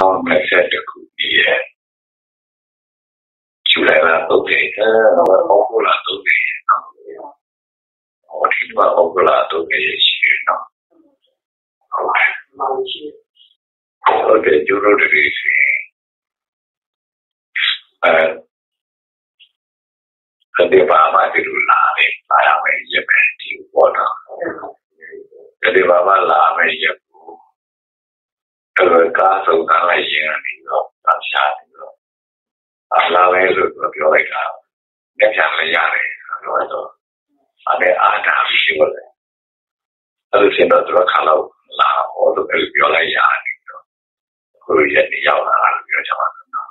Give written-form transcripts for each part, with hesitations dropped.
ထောင်20ခုပြည့်ရဲ့ဇူလိုင်လ3ရက်ဩဂုတ်လ3ရက်နော်ဟိုဒီမှာဩဂုတ်လ3ရက်ရှိတယ်နော်ဟုတ်တယ်ကျိုးတို့တည်းစီဒီဘာမှဒီလိုလာတယ်လာရမယ်ရမယ်ဒီပေါ်တော့ဒီဘာမှလာမယ်ရဘူးအဲ့ကားဆုံးတာလိုက်ရင်နေတော့အရှာနေတော့အလားပဲလို့ပြောလိုက်တာလက်ချလည်းရတယ်ဆိုတော့အဲ့အားတာပြီးတော့အဲ့လိုဖြစ်တော့သူကခါတော့လာဟောလို့ပြောလိုက်ရတယ်တော့ကိုရည်ရောက်လာလို့ပြောချင်ပါတယ်နော်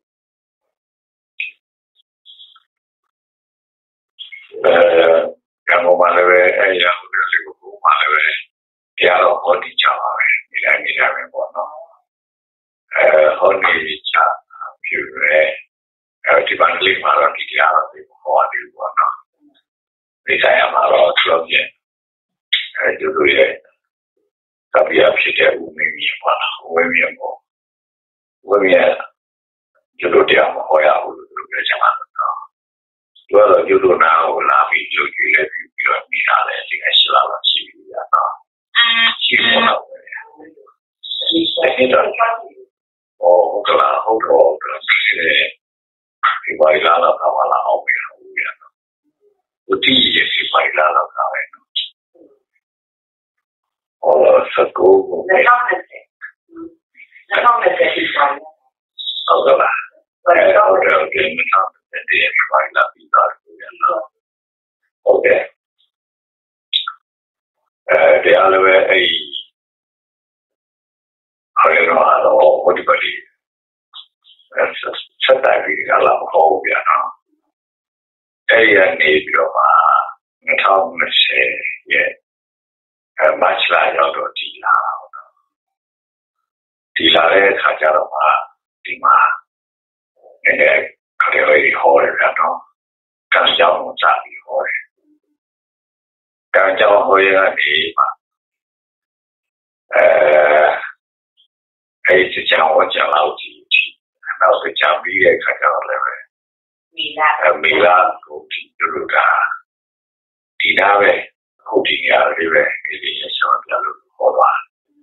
ကံပေါ်မှာလည်းအဲ့ရအောင်လို့လေးကိုမှာလည်းတရားတော်ဟောဒီကြပါပဲဒီတိုင်းနေရမယ်ပေါ့နော်ဟောဒီချပြရဲဒီပန်လေးမှာတော့ဒီတရားတော်ကိုဟောတယ်ပေါ့နော်ဒီတိုင်းမှာတော့သူ့ရဲ့ဒီလိုရဲ့ကပ္ပိယဖြစ်တဲ့ဦးမင်းကြီးပေါ့နော်ဝင်းမြတ်ပေါ့ဝင်းမြတ်ဒီလိုတရားမဟောရဘူးလို့ပြောချင်ပါတယ်နော်သူကတော့ဒီလိုနာကိုလာပြီးကြိုကြည့်လိုက်ပြီးတော့မိထားတယ်ဒီကရှိလာတော့ရှိပြီနော်ရှိပေါ်တော့ဒီတော့ဟုတ်ကလားဟုတ်တော့ဒီဘာလာတော့ကလာအောင်ပြီးတော့ဦးတီးရဲ့ဒီဘာလာတော့ကပဲစကူဟုတ်ကလားဟုတ်တယ်ဒီမှာဒီဘာလာပြီးတော့ဟုတ်တယ်တရားလည်းပဲအဲ့တော့ဟိုဒီပါလီဆက်တိုက်ပြီးလာတော့ဗျာနော်အဲ့ရနေပြီးတော့2020ရဲ့မတ်လရောက်တော့ဒီလာတဲ့အခါကျတော့ဒီမှာခရီးလေးဟောရတာတော့ကံကြောင်းကိုစပြီးဟောတယ်ကံကြောင်းဟောရတဲ့မှာအဲ့ဒီကြောင်းဟောကြတော့ဒီနောက်တစ်ကြောင်းပြီးတဲ့အခါကျတော့လည်းမီလာကိုဒီလိုကဒီနားပဲဟုတ်ဒီရတယ်ပဲဒီရဆောပြလို့ဟောပါ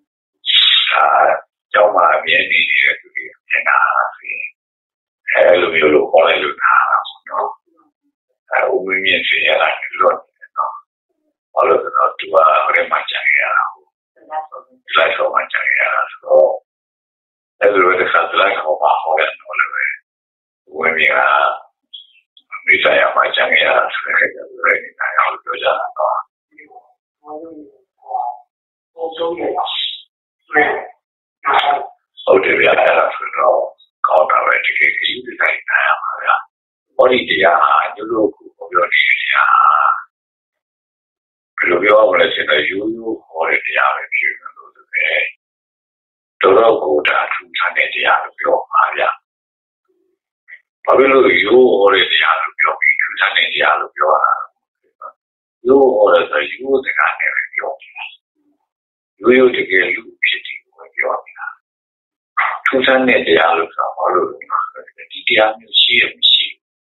ကျောင်းမှာအမြဲနေနေတဲ့သူတွေကျန်တာဆိုရင်လိုမျိုးလို့ခေါ်လိုက်လို့တာနော်ဦးမင်းမြင့်ဆွေရတာလို့နော်ဘာလို့လဲဆိုတော့သူကဘယ်မှာကြံရတာဟုတ်လိုက်ဆုံးမှကြံရတာဆိုတော့အဲ့လိုတစ်ခါလိုက်ဟောပါဟောရတော့လည်းဦးမင်းမြင့်ကမိသားရမှကြံရတာဆိုတဲ့ကြိုးရနေတာအောင်ပြောကြတာတော့ဟုတ်တယ်ဗျာအဲ့ဒါဆိုတော့ကောင်းတာပဲတကယ်ကြီးဒီတိုင်းနားရပါဗျာဟောဒီတရားဟာကျလို့ကိုပြောနေတဲ့တရားဘယ်လိုပြောရမလဲဆိုတော့ရိုးရိုးဟောတဲ့တရားပဲဖြစ်တယ်လို့ဆိုတယ်တော်တော်ကိုဒါထူးခြားတဲ့တရားလို့ပြောပါဗျာဘာဖြစ်လို့ရိုးဟောတဲ့တရားလို့ပြောပြီးထူးခြားတဲ့တရားလို့ပြောတာရိုးဟောတဲ့ဆိုရိုးစကားနဲ့ပဲပြောနေတာရိုးရိုးတကယ်လူဖြစ်တယ်ကိုပြောနေတာထူးခြားတဲ့တရားလို့ဆိုတော့ဘာလို့ဒီတရားမျိုးရှိရမရှိ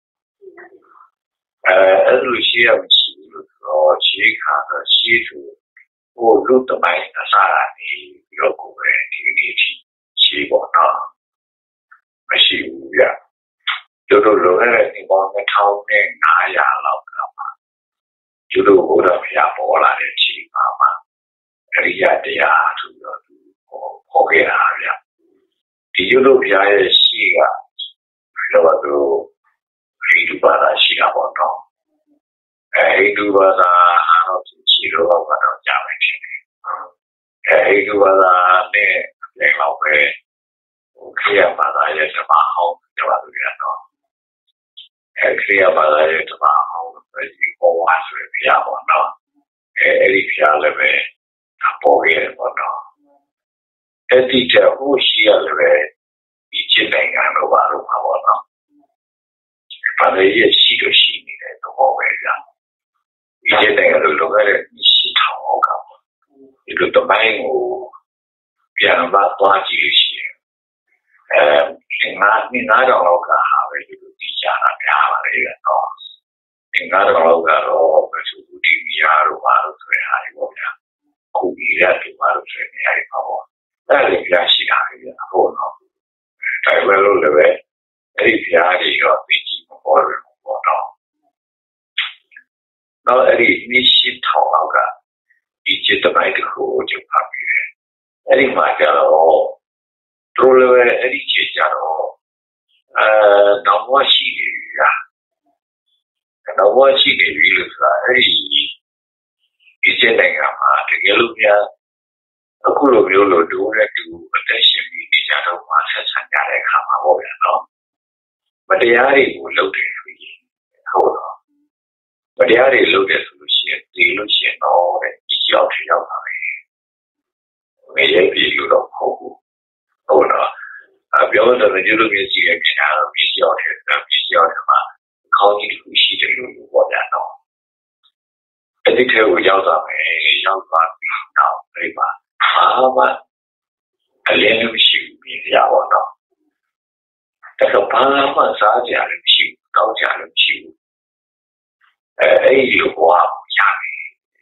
အဲ့လိုရှိရမရှိလို့တော့ရှိခါတော့ရှိသူဟိုလူတမိုင်းအစားနေပြီးတော့ကိုပဲဒီနေ့ထိရှိပေါ်တော့မရှိဘူးဗျတို့လိုတဲ့ဒီပေါင်း1500လောက်ကမှတို့ဟိုတော့ဖျားပေါ်လာတဲ့ချိန်မှာအရိယတရားသူတော့ဟောခဲ့တာဗျဒီလိုဖျားရဲ့ရှိကတော့သူဟိန္ဒူဘာသာရှိတာပေါ့နော်ဟိန္ဒူဘာသာအားတော့ရှိတော့ကတော့ကြားမယ်ဖြစ်တယ်ဟိန္ဒူဘာသာနဲ့လည်းတော့ပဲခရစ်ဘာသာရဲ့ဓမ္မဟောင်းပြောပါလို့ရတော့ခရစ်ဘာသာရဲ့ဓမ္မဟောင်းပဲဒီပေါ်ဝါဆိုရပြပါတော့အဲ့ဒီပြလည်းပဲပေါ်ခဲ့ပေါ့နော်အဲ့ဒီကဟိုရှိရလည်းဒီကျင့်နိုင်ငံတော့ပါတော့ပါပေါ့နော်ဘာလဲရရှိလို့ရှိနေတဲ့တော့ပဲကြာဒီကျင့်နိုင်ငံလို့လုပ်ရတဲ့ရှိထောင်ဟောကပေါ့ဒီလိုတမိုင်းကိုပြန်သွားကြည့်လို့ရှိရင် don't know how to teach in God of all the Sudia or High Water, who be that to High Power. That is Gracia, hold on. I will live it. If you are your teaching or not. Now, that is Nishi Toga, each is the right to hold your puppy. Any matter at all. Through any change at all. No more she. And I watch it in real life. It's a thing to get up here. A cool of you do that to attention in the shadow of Masters and Yare Kama over. But the Yari will look at me. Hold on. But the Yari look at the illusion all that is your trial. May I be you don't hold. Oh no. I've been able to do the music again out of your how did we see the new what I know? I think we yelled at me, young baby now, paper. A little sheep in the hour now. That's a Panama Saja and sheep, Doja and sheep. You go up, Yami.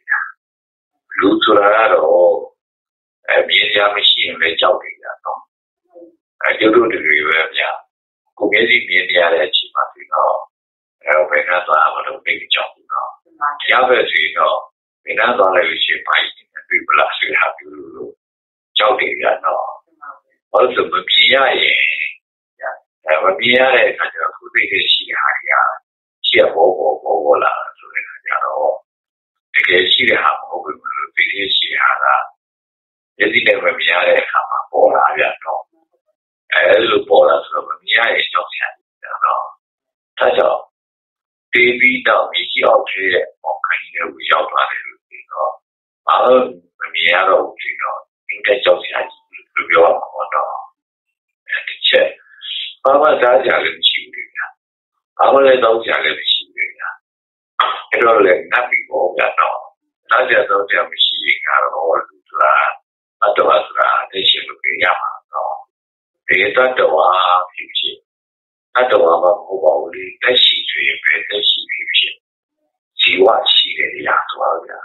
Luturado, a media machine, the jogging. I do the river, yeah. Who made it media that she must know. When I thought a big job now. The other three know, when I thought I was fighting and people actually have to jogging that now. Also, Mapia, Mapia, I could be the Shia, Shia Bola, so they are all. Again, she have open with the Shia. Yes, it never be a Bola, I look Bola, so Mapia is not happy. That's all. Baby now is out here on kind of without running. Miaro, in the job to go on and the chair. Papa Daja and Children. Our little Jagan Children. It all like nothing more than all. Daja don't tell me she had all to that. Atawasra, they should look at Yama. They thought the one future. At the one mobile, that she dreamed that she future. She was she the Yatwaga.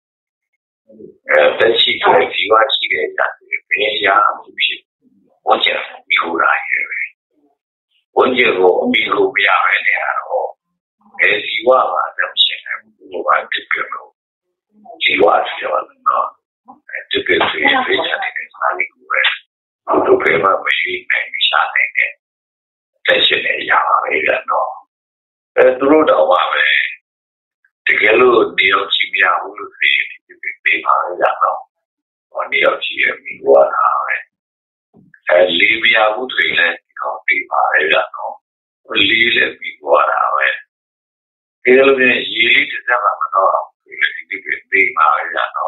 That she could see what she did that the young future. What you who I hear. One year ago, we will be out any at all. As you are, them saying, who want to go. She was still not. And to be free and rich and it's not good. To pay my machine and me shining it. Tension in Yama, no. Through the one, the Gelu, Neo Chimia, who will be the Mariano, or Neo Chimia, what are and Libya would relate the Mariano, or Lily, what are it'll be a yearly to them, the Mariano,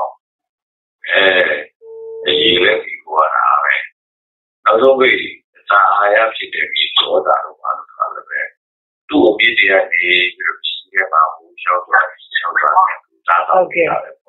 a yearly, what are not only. I have to do it so that one of the two media age, okay.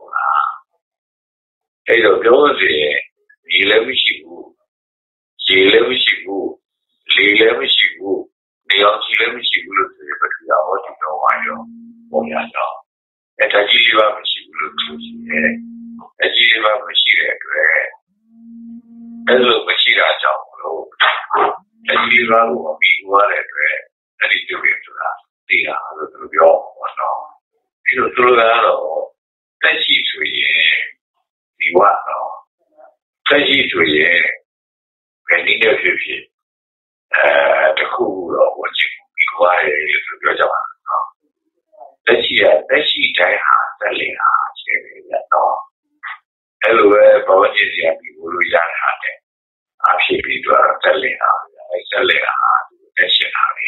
Hey, those you let me see who, she let me see who, she let me see who, they all see let me see who looks but we are what you know, I know, oh, yeah, no. And I give up and she looks to see it. I give up and she read. I look, but she got out. And you run will be whatever, and you do it to that. The other or no. You through that all. Then she's to the what no. Then she's to when you know the cool or what you be quiet to your job. Then she died selling that no. Everywhere, but what is the people who are actually people are telling her, attention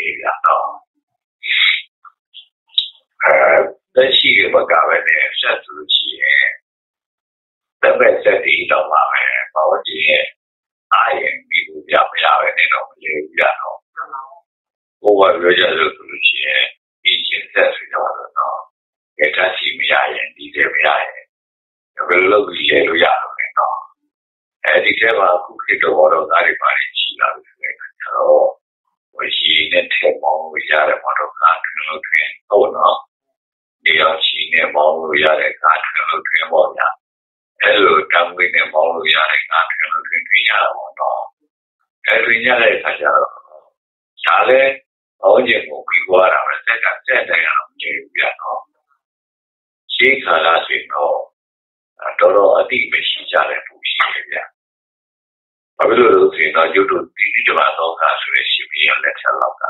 then she gave a governor, said to she, the best said the eat of my body. I am people, Yamia, and they don't believe Yano. Over Roger Lucy, each says we don't know. Get us see me, I and DJ me, I will look at Yano. And it came out to hit the water of everybody. She loves it. yare moto ka twin twin oh no Neo chi ne mo yare ka twin twin mo ya hello tamwe ne mo yare ka twin twin ya no twin ya le ka ja chale oje mo bi kwa ra ma set ka set da ya je ya no chi kha la sin no toro ati me shi ja le pu shi ye ya ba bi lo lo sin no yu tu ti ti ba to ka so le shi bi ya le cha la ka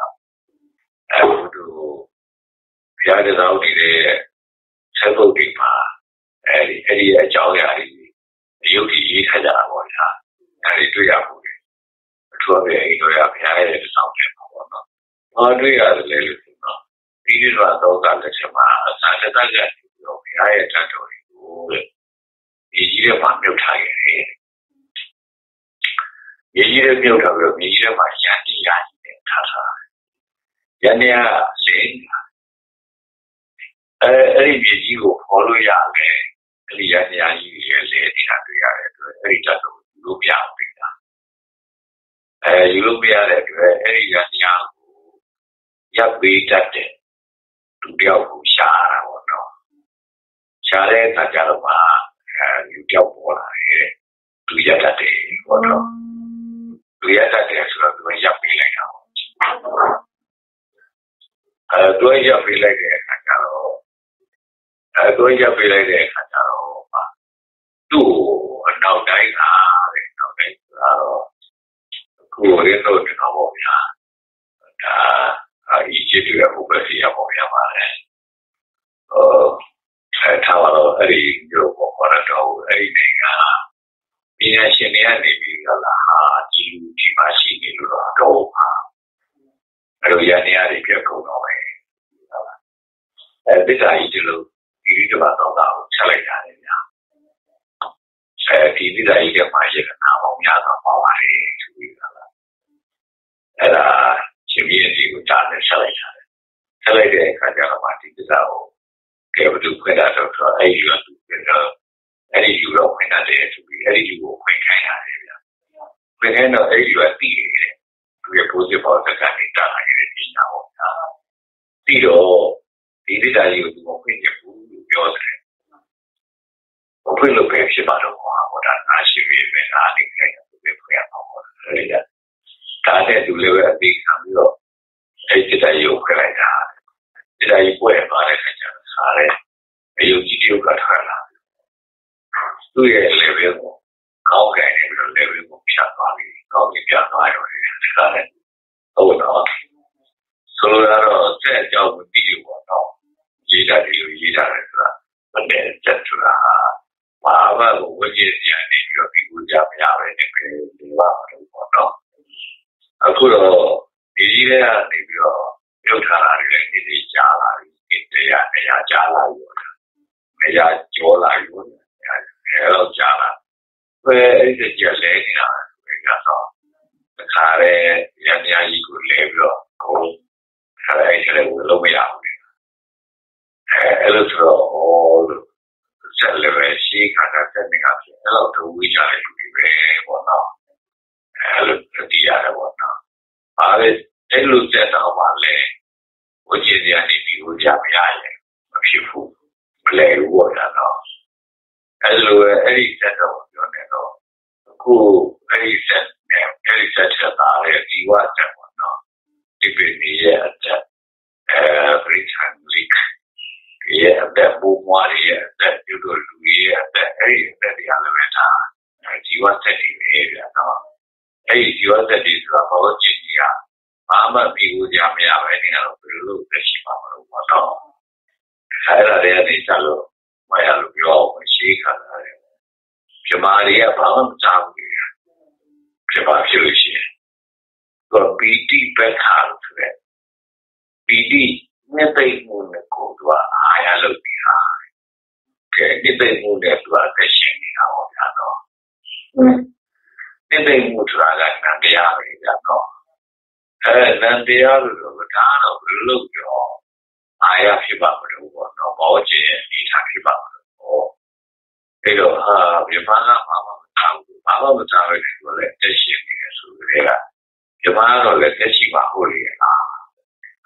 to ya de da di de sai ko di ma ai a chao ya ri yu ti yi kha ja ba ya ai tui ya bu de to be ai do ya ya ye de sao ke ba no ma tui ya le le no di di ba to ka le cha ma sa cha ta ya yo ya ye ta to ri ko le yi ji de ma myut tha ye yi ji de myut tha bi yi ji de ma yan ti ya ji de tha tha yan ya leအဲ့ဒီမြေကြီးကိုခေါ်လို့ရတယ်အဲ့ဒီရန်ရာကြီးတွေလဲနေတာတွေ့ရတဲ့အတွက်အဲ့ဒီတတ်တော့ယူလို့မရဘူးပြတာယူလို့မရတဲ့အတွက်အဲ့ဒီရန်ရာကိုရပ်ပေးတတ်တဲ့သူတယောက်ကိုရှားတာပေါ့နော်ရှားတဲ့အခါကျတော့မှလူတယောက်ပေါ်လာတယ်သူရပ်တတ်တယ်ပေါ့နော်သူရပ်တတ်တယ်ဆိုတော့သူရပ်ပေးလိုက်တာပေါ့သူရပ်ပေးလိုက်တဲ့အခါကျတော့都要回来的，看到吧，都脑袋啊，脑袋啊，过年都知道我呀，以前这个不管是要我呀嘛嘞，他完了，那里就我那时候那个，今年新年那边个啦，记录起码新年录了多嘛，还有年年的别够到没，别在意这路。ဒီဒီဘာတော့ဆက်လိုက်တာလေဗျာဒီဒီတိုင်းရဲ့မှာရကနာပေါင်းများစွာပါပါတယ်သူကလားအဲ့ဒါရှင်ကြီးဒီကိုကြားနေဆက်လိုက်တာဆက်လိုက်တဲ့အခါကျတော့မှဒီကိစ္စကိုကဲဘယ်သူခွင့်တာတော့ဆိုအဲ့ဒီကသူကတော့အဲ့ဒီယူတော့ခွင့်တာတဲ့သူပြီးအဲ့ဒီယူကိုခွင့်ခိုင်းရတယ်ဗျာခွင့်ခိုင်းတော့အဲ့ဒီကတည်တယ်သူရဲ့ positive ဘောစကနေတာလာခဲ့တဲ့ပညာပေါ့ဗျာပြီးတော့ဒီဒီတိုင်းကိုသူကခွင့်ရဘူးပြောတယ်ဘယ်လိုပဲဖြစ်ပါတော့ဟောတာအားရှိပြီးပဲအားနေခဲ့တယ်သူပဲခွင့်ရပါဘောလေဒါတဲ့သူလည်းပဲအသိခံပြီးတော့အဲ့ဒီတိုင်းကိုခွင့်လိုက်တာဒီတိုင်းပွဲပါတဲ့ခါကျတော့စားတယ်အယုံကြည်တယောက်ကထားလာသူ့ရဲ့ level ကိုကောင်းခဲ့တယ်ပြီးတော့ level ကိုဖြတ်သွားပြီးကောင်းပြီးပြသွားတော့တယ်ဒါလည်းဟုတ်တော့ဆိုတော့တဲ့အကြောင်းကိုသိရပါတော့ရေးတာတွေရေးတာလည်းဆိုတာမနဲ့ချက်ဆိုတာဘာမှကိုဝကြည့်စရာနေပြီးတော့ပြီးကိုကြမရပဲနဲ့ပဲဒီပါတော့ပေါ့နော်အခုတော့ဒီကြီးတွေကနေပြီးတော့ပြုတ်ထားတာတွေလည်းနေကြားလာပြီတရားနေရာကြားလာပြီနေရာကျော်လာပြီအဲတော့ကြားလာပဲအဲ့ဒီကြက်လဲနေတာပဲကတော့တခါရဲရန်ရာကြီးကိုလဲပြီးတော့ကိုခါရဲအဲ့ဒါကိုလုံးမရဘူးအဲ့လိုဆိုတော့ဆက်လည်းပဲရှိခါတာတက်နေကဖြစ်အဲ့လိုတော့ဝေးကြတယ်လူတွေပဲပေါ့နော်အဲ့လိုတည်ရတယ်ပေါ့နော်ဒါပဲအဲ့လိုတက်တော့မှလည်းဝကြည်စရာနေပြီးကိုကြမရရင်မဖြစ်ဘူးမလဲဘူးပေါ့နော်အဲ့လိုပဲအဲ့ဒီတက်တော့ပြောနေတော့အခုအဲ့ဒီတက်နဲ့အဲ့ဒီတက်ချက်သားရဲ့ဒီဝတက်ပေါ့နော်ဒီပြည်ရဲ့အတက်ဘရိထန်လီရဲ့အသက်ပုံမွားရဲ့အသက်ပြုလို့လူရဲ့အသက်အဲ့ဒီအသက်တရားလည်းပဲဒါဇီဝသက်တွေပဲဗျာနော်အဲ့ဒီဇီဝသက်တွေဆိုတာဘောကြည့်ကြီးကဘာမှပြီးလို့ကြမရပဲနေတော့ဘယ်လိုသက်ရှိပါမလို့ပေါ့နော်အဲ့ဒါတွေကနေကြလို့မရလို့ပြောရှိခါတာတယ်ပြမာတွေကဘာမှမကြောက်ဘူးပြမာဖြစ်လို့ရှိရင်တော့ပီတိပက္ခလို့ဆိုတဲ့ပီတိနှစ်သိမ့်မှုနဲ့ကိုယ်ကအားရလို့နေတာကဲနှစ်သိမ့်မှုနဲ့သူအသက်ရှင်နေတာပေါ့ဗျာနော်နှစ်သိမ့်မှုဆိုတာကနန္တရားပဲဗျာနော်နန္တရားလို့ဒါတော့ဘယ်လိုပြောအားရဖြစ်ပါမလို့ပေါ့နော်ဘောကျင်အနေထားဖြစ်ပါမလို့အဲ့တော့ပြမကဘာမှမထားဘူးဘာမှမထားပဲသူလည်းတက်ရှင်နေတယ်ဆိုကြတဲ့ကပြမကတော့လည်းတက်ရှိပါဟုတ်လေလား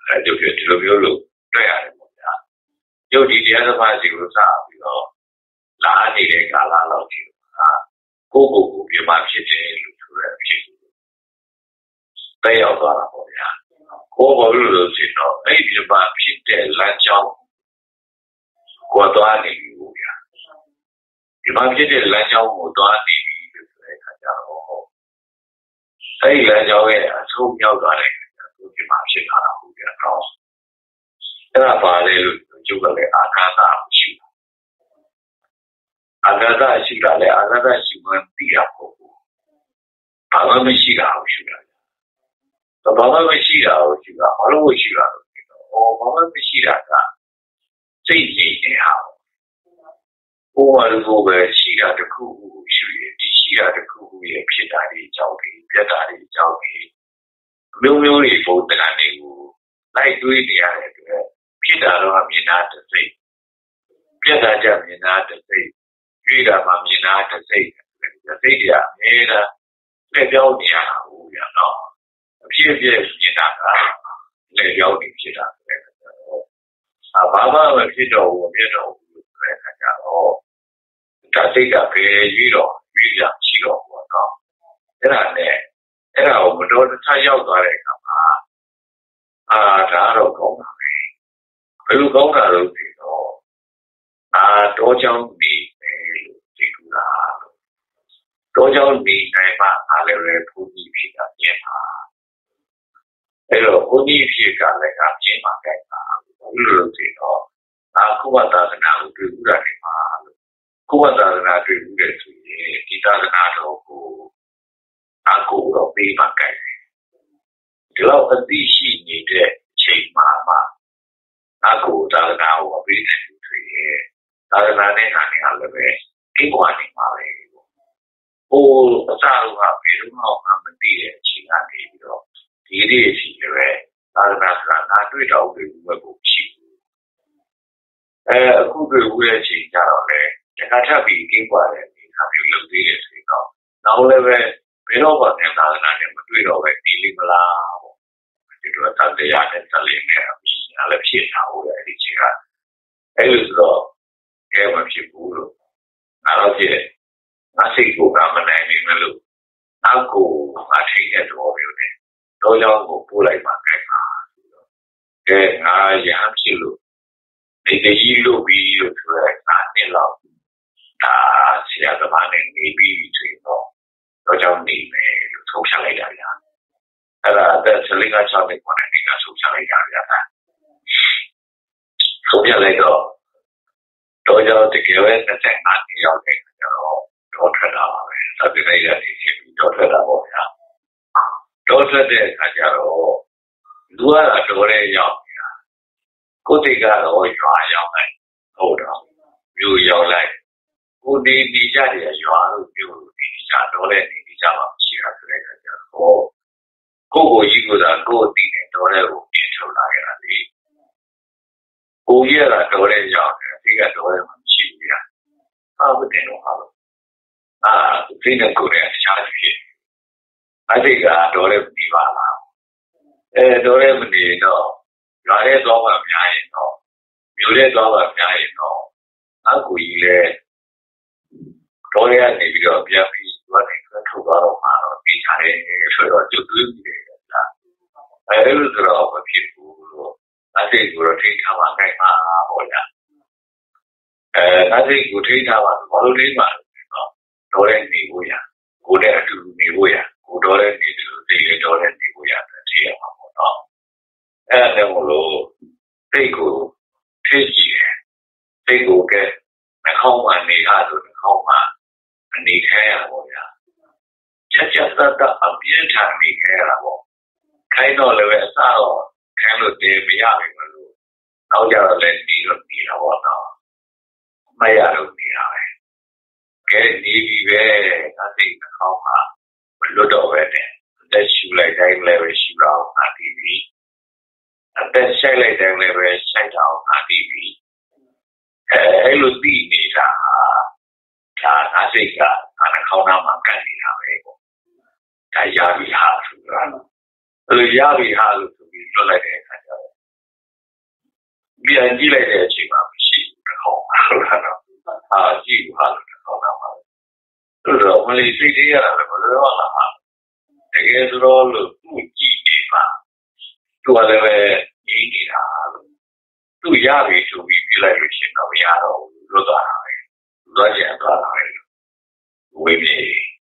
就ဖြစ်ဒီလိုမျိုးလို့တွေ့ရတယ်ပေါ့ဗျာရုပ်ဒီတရားသမားစီကိုစပြီးတော့လာနေတဲ့ကာလလောက်ရှိတာကိုယ့်ကိုယ်ကိုပြမဖြစ်တယ်လို့ဆိုရဖြစ်တဲ့ရောက်သွားတာပေါ့ဗျာကိုယ်ဘာလို့လို့ဆိုတော့အဲ့ဒီပြမဖြစ်တဲ့လမ်းကြောင်းကိုသွားနေပြီပေါ့ဗျာဒီမှာဖြစ်တဲ့လမ်းကြောင်းကိုသွားနေပြီလို့ဆိုတဲ့အခါကျတော့အဲ့ဒီလမ်းကြောင်းရဲ့အဆုံးရောက်သွားတဲ့သူဒီမှာဖြစ်လာတာဟုတ်ဗျာတော့အဲ့ဒါပါလေလို့ကျုပ်ကလည်းအာဃာတရှိတာအာဃာတရှိတာလေအာဃာတရှိမှသိရဖို့ဘာမှမရှိတာကိုရှိတာဘာမှမရှိတာကိုရှိတာဘာလို့ရှိတာလဲဘာမှမရှိတာကစိတ်ကြီးနေတာဟိုဘာလို့ပဲရှိတာတခုခုရှိရင်ဒီရှိတာတခုခုရဲ့ဖြစ်တာတွေအကြောင်းတွေပြတ်တာတွေအကြောင်းတွေမျိုးမျိုးတွေပုံသဏ္ဍာန်တွေကိုလိုက်တွေးနေရတဲ့အတွက်ဖြစ်တာတော့မြင်တာတစ်စိတ်ပြတ်တာကြမြင်တာတစ်စိတ်ရွေးတာမှမြင်တာတစ်စိတ်စိတ်ကအများအားလက်ပြောင်းနေရတာဟုတ်ရတော့အဖြစ်အပျက်မြင်တာကလက်ပြောင်းနေဖြစ်တာဆိုတဲ့အခါကျတော့ဘာမှမဖြစ်တော့ဘူးမဖြစ်တော့ဘူးဆိုတဲ့အခါကျတော့ဒါစိတ်ကပဲရွေးတော့ရွေးရရှိတော့ဘောတော့အဲ့ဒါနဲ့အဲ့ဒါကိုမတော်တဆရောက်သွားတဲ့အခါမှာဒါတော့ကောင်းတာပဲဘယ်လိုကောင်းတာလို့ဆိုတော့တောချောင်းနေတယ်လို့သိကူတာတောချောင်းနေနိုင်မှအားလည်းပဲဘုန်းကြီးဖြစ်တာမြင်ပါအဲ့တော့ဘုန်းကြီးဖြစ်ကလည်းကမြင်ပါကြတာဘယ်လိုလို့ဆိုတော့ကုဝသာသနာကိုတွေ့ဘူးတာနေမှာကုဝသာသနာတွေ့ဘူးတဲ့ဆိုရင်ဒီသာသနာတော်ကိုကိုတော့ပေးမှကြိုက်တယ်ဒီလောက်အသိရှိနေတဲ့အချိန်မှာကိုသာသနာကိုအပေးနိုင်လို့ဆိုရင်သာသနာနဲ့ဟာနေလည်းပဲကိကွာနေမှာပဲဟိုအစတော့ကဘယ်တော့မှမသိတဲ့အချိန်ကနေပြီးတော့ဒီနေ့အချိန်လည်းသာသနာဆိုတာငါတွေ့တော့တွေ့ဘူးပဲကိုရှိဘူးအခုတွေ့ဘူးတဲ့အချိန်ကျတော့လေတခါထပ်ပြီးကိကွာတဲ့ဒီဟာမျိုးလုပ်သေးတယ်ဆိုတော့နောက်လည်းပဲဘယ်တော့မှသာသနာနဲ့မတွေ့တော့ပဲဒီလိမလားပေါ့ဒီလိုသာတရားနဲ့တလေးနဲ့အမြင်လည်းဖြစ်တာဟုတ်ရဲ့ဒီချိန်ကအဲ့လိုဆိုတော့ကဲမဖြစ်ဘူးလို့ငါတော့ဖြစ်ငါစိတ်ကိုကမနိုင်နိုင်မလို့နောက်ကိုငါထိတဲ့တော်မျိုးနဲ့တော့ကြောင့်ကိုပို့လိုက်မှကြိုက်ပါဆိုတော့ကဲငါရဟန်းဖြစ်လို့ဒီတကြီးလို့ပြီးလို့ဆိုရဲငါနှစ်လောက်ဒါဆရာသမားနဲ့နေပြီးဆိုတော့ကြောင့်နေမယ်လို့ဆုံးဖြတ်လိုက်တာဗျာအဲ့ဒါအသက်16 6နှစ်ပေါ်တဲ့နေ့ကဆုံးဖြတ်လိုက်တာဗျာဆုံးဖြတ်လိုက်တော့ကြောင့်တကယ်ပဲ25နှစ်ရောက်တဲ့အခါကျတော့ထွက်တာပါပဲသတိလိုက်ရနေဖြစ်ပြီးတော့ထွက်တာပေါ့ဗျာတော့ထွက်တဲ့အခါကျတော့လူကတော့တော်ရဲရောက်နေတာကိုယ်တိတ်ကတော့ရွာရောက်လိုက်ဟုတ်တော့မြို့ရောက်လိုက်ကိုယ်ဒီကြတယ်ရွာလို့မြို့လို့ဒီကြတော့လဲဒီကြမှာရှိတာဆိုတဲ့အခါကျတော့ကိုကြီးကကိုအတိနဲ့တော်ရဲကိုပြင်ထုတ်လာခဲ့တာလေကိုကြီးကတော်ရဲရောက်တယ်အတိကတော်ရဲမှာမရှိဘူးဗျာဘယ်တင်တော့ဟာလို့ဒီနေ့ကိုလည်းအခြားဖြစ်အတိကတော်ရဲပြီးပါလားတော်ရဲမနေတော့ရွာရဲသွားမှများရင်တော့မြို့ရဲသွားမှများရင်တော့ကိုကြီးလည်းတော်ရဲနေပြီးတော့ပြန်ပြီးသွားနေထုတ်သွားတော့မှတော့ပြီးထားတယ်ဆိုတော့ကျွတ်သွေးပြီးတယ်ဗျာအဲ့လိုဆိုတော့မဖြစ်ဘူးလို့အတိကိုတော့ထိထားမှနိုင်မှာပေါ့ဗျာအတိကိုထိထားမှဘာလို့လဲမှာတော့ရဲနေဖို့ရကိုနဲ့အတူနေဖို့ရကိုတော့ရဲနေလို့သိရတော့ရဲနေဖို့ရထိရမှာပေါ့နော်အဲ့ဒါကြောင့်လို့စိတ်ကိုထိကြည့်တယ်စိတ်ကိုကဲနှာခေါင်းမှာနေရဆိုနှာခေါင်းမှာအနေခဲရပေါ့ဗျာချက်တအပြင်းထန်နေခဲရတာပေါ့ခိုင်းတော့လည်းအစတော့ခိုင်းလို့တည်မရဘူးမလို့နောက်ကြတော့လည်းနေတော့နေတာပေါ့နော်မရတော့နေတာပဲကဲနေပြီပဲဒါစိတ်နှာခေါင်းမှာမလွတ်တော့ပဲနဲ့အသက်ရှူလိုက်တိုင်းလည်းပဲရှူတော့ငါတည်ပြီအသက်ရှိုက်လိုက်တိုင်းလည်းပဲရှိုက်တော့ငါတည်ပြီအဲ့လိုတည်နေတာဒါငါစိတ်ကနှာခေါင်းသားမှာကန်နေတာပဲပေါ့ဒါရပြီဟာဆိုတာအဲ့လိုရပြီဟာလို့ဆိုပြီးလွတ်လိုက်တဲ့အခါကျတော့ပြန်ကြည့်လိုက်တဲ့အချိန်မှာမရှိဘူးတစ်ခေါက်ဟုတ်လားနော်ကြည့်ပါလို့တစ်ခေါက်တော့ပါဆိုတော့မလေးစိတ်သေးရတာလည်းမလွယ်ပါလားတကယ်ဆိုတော့လို့သူ့ကြည့်နေပါသူကလည်းပဲကြီးနေတာလို့သူရပြီဆိုပြီးပြလိုက်လို့ရှင်တော့မရတော့ဘူးလွတ်သွားတာပဲလွတ်ကြံသွားတာပဲဝေးပြေ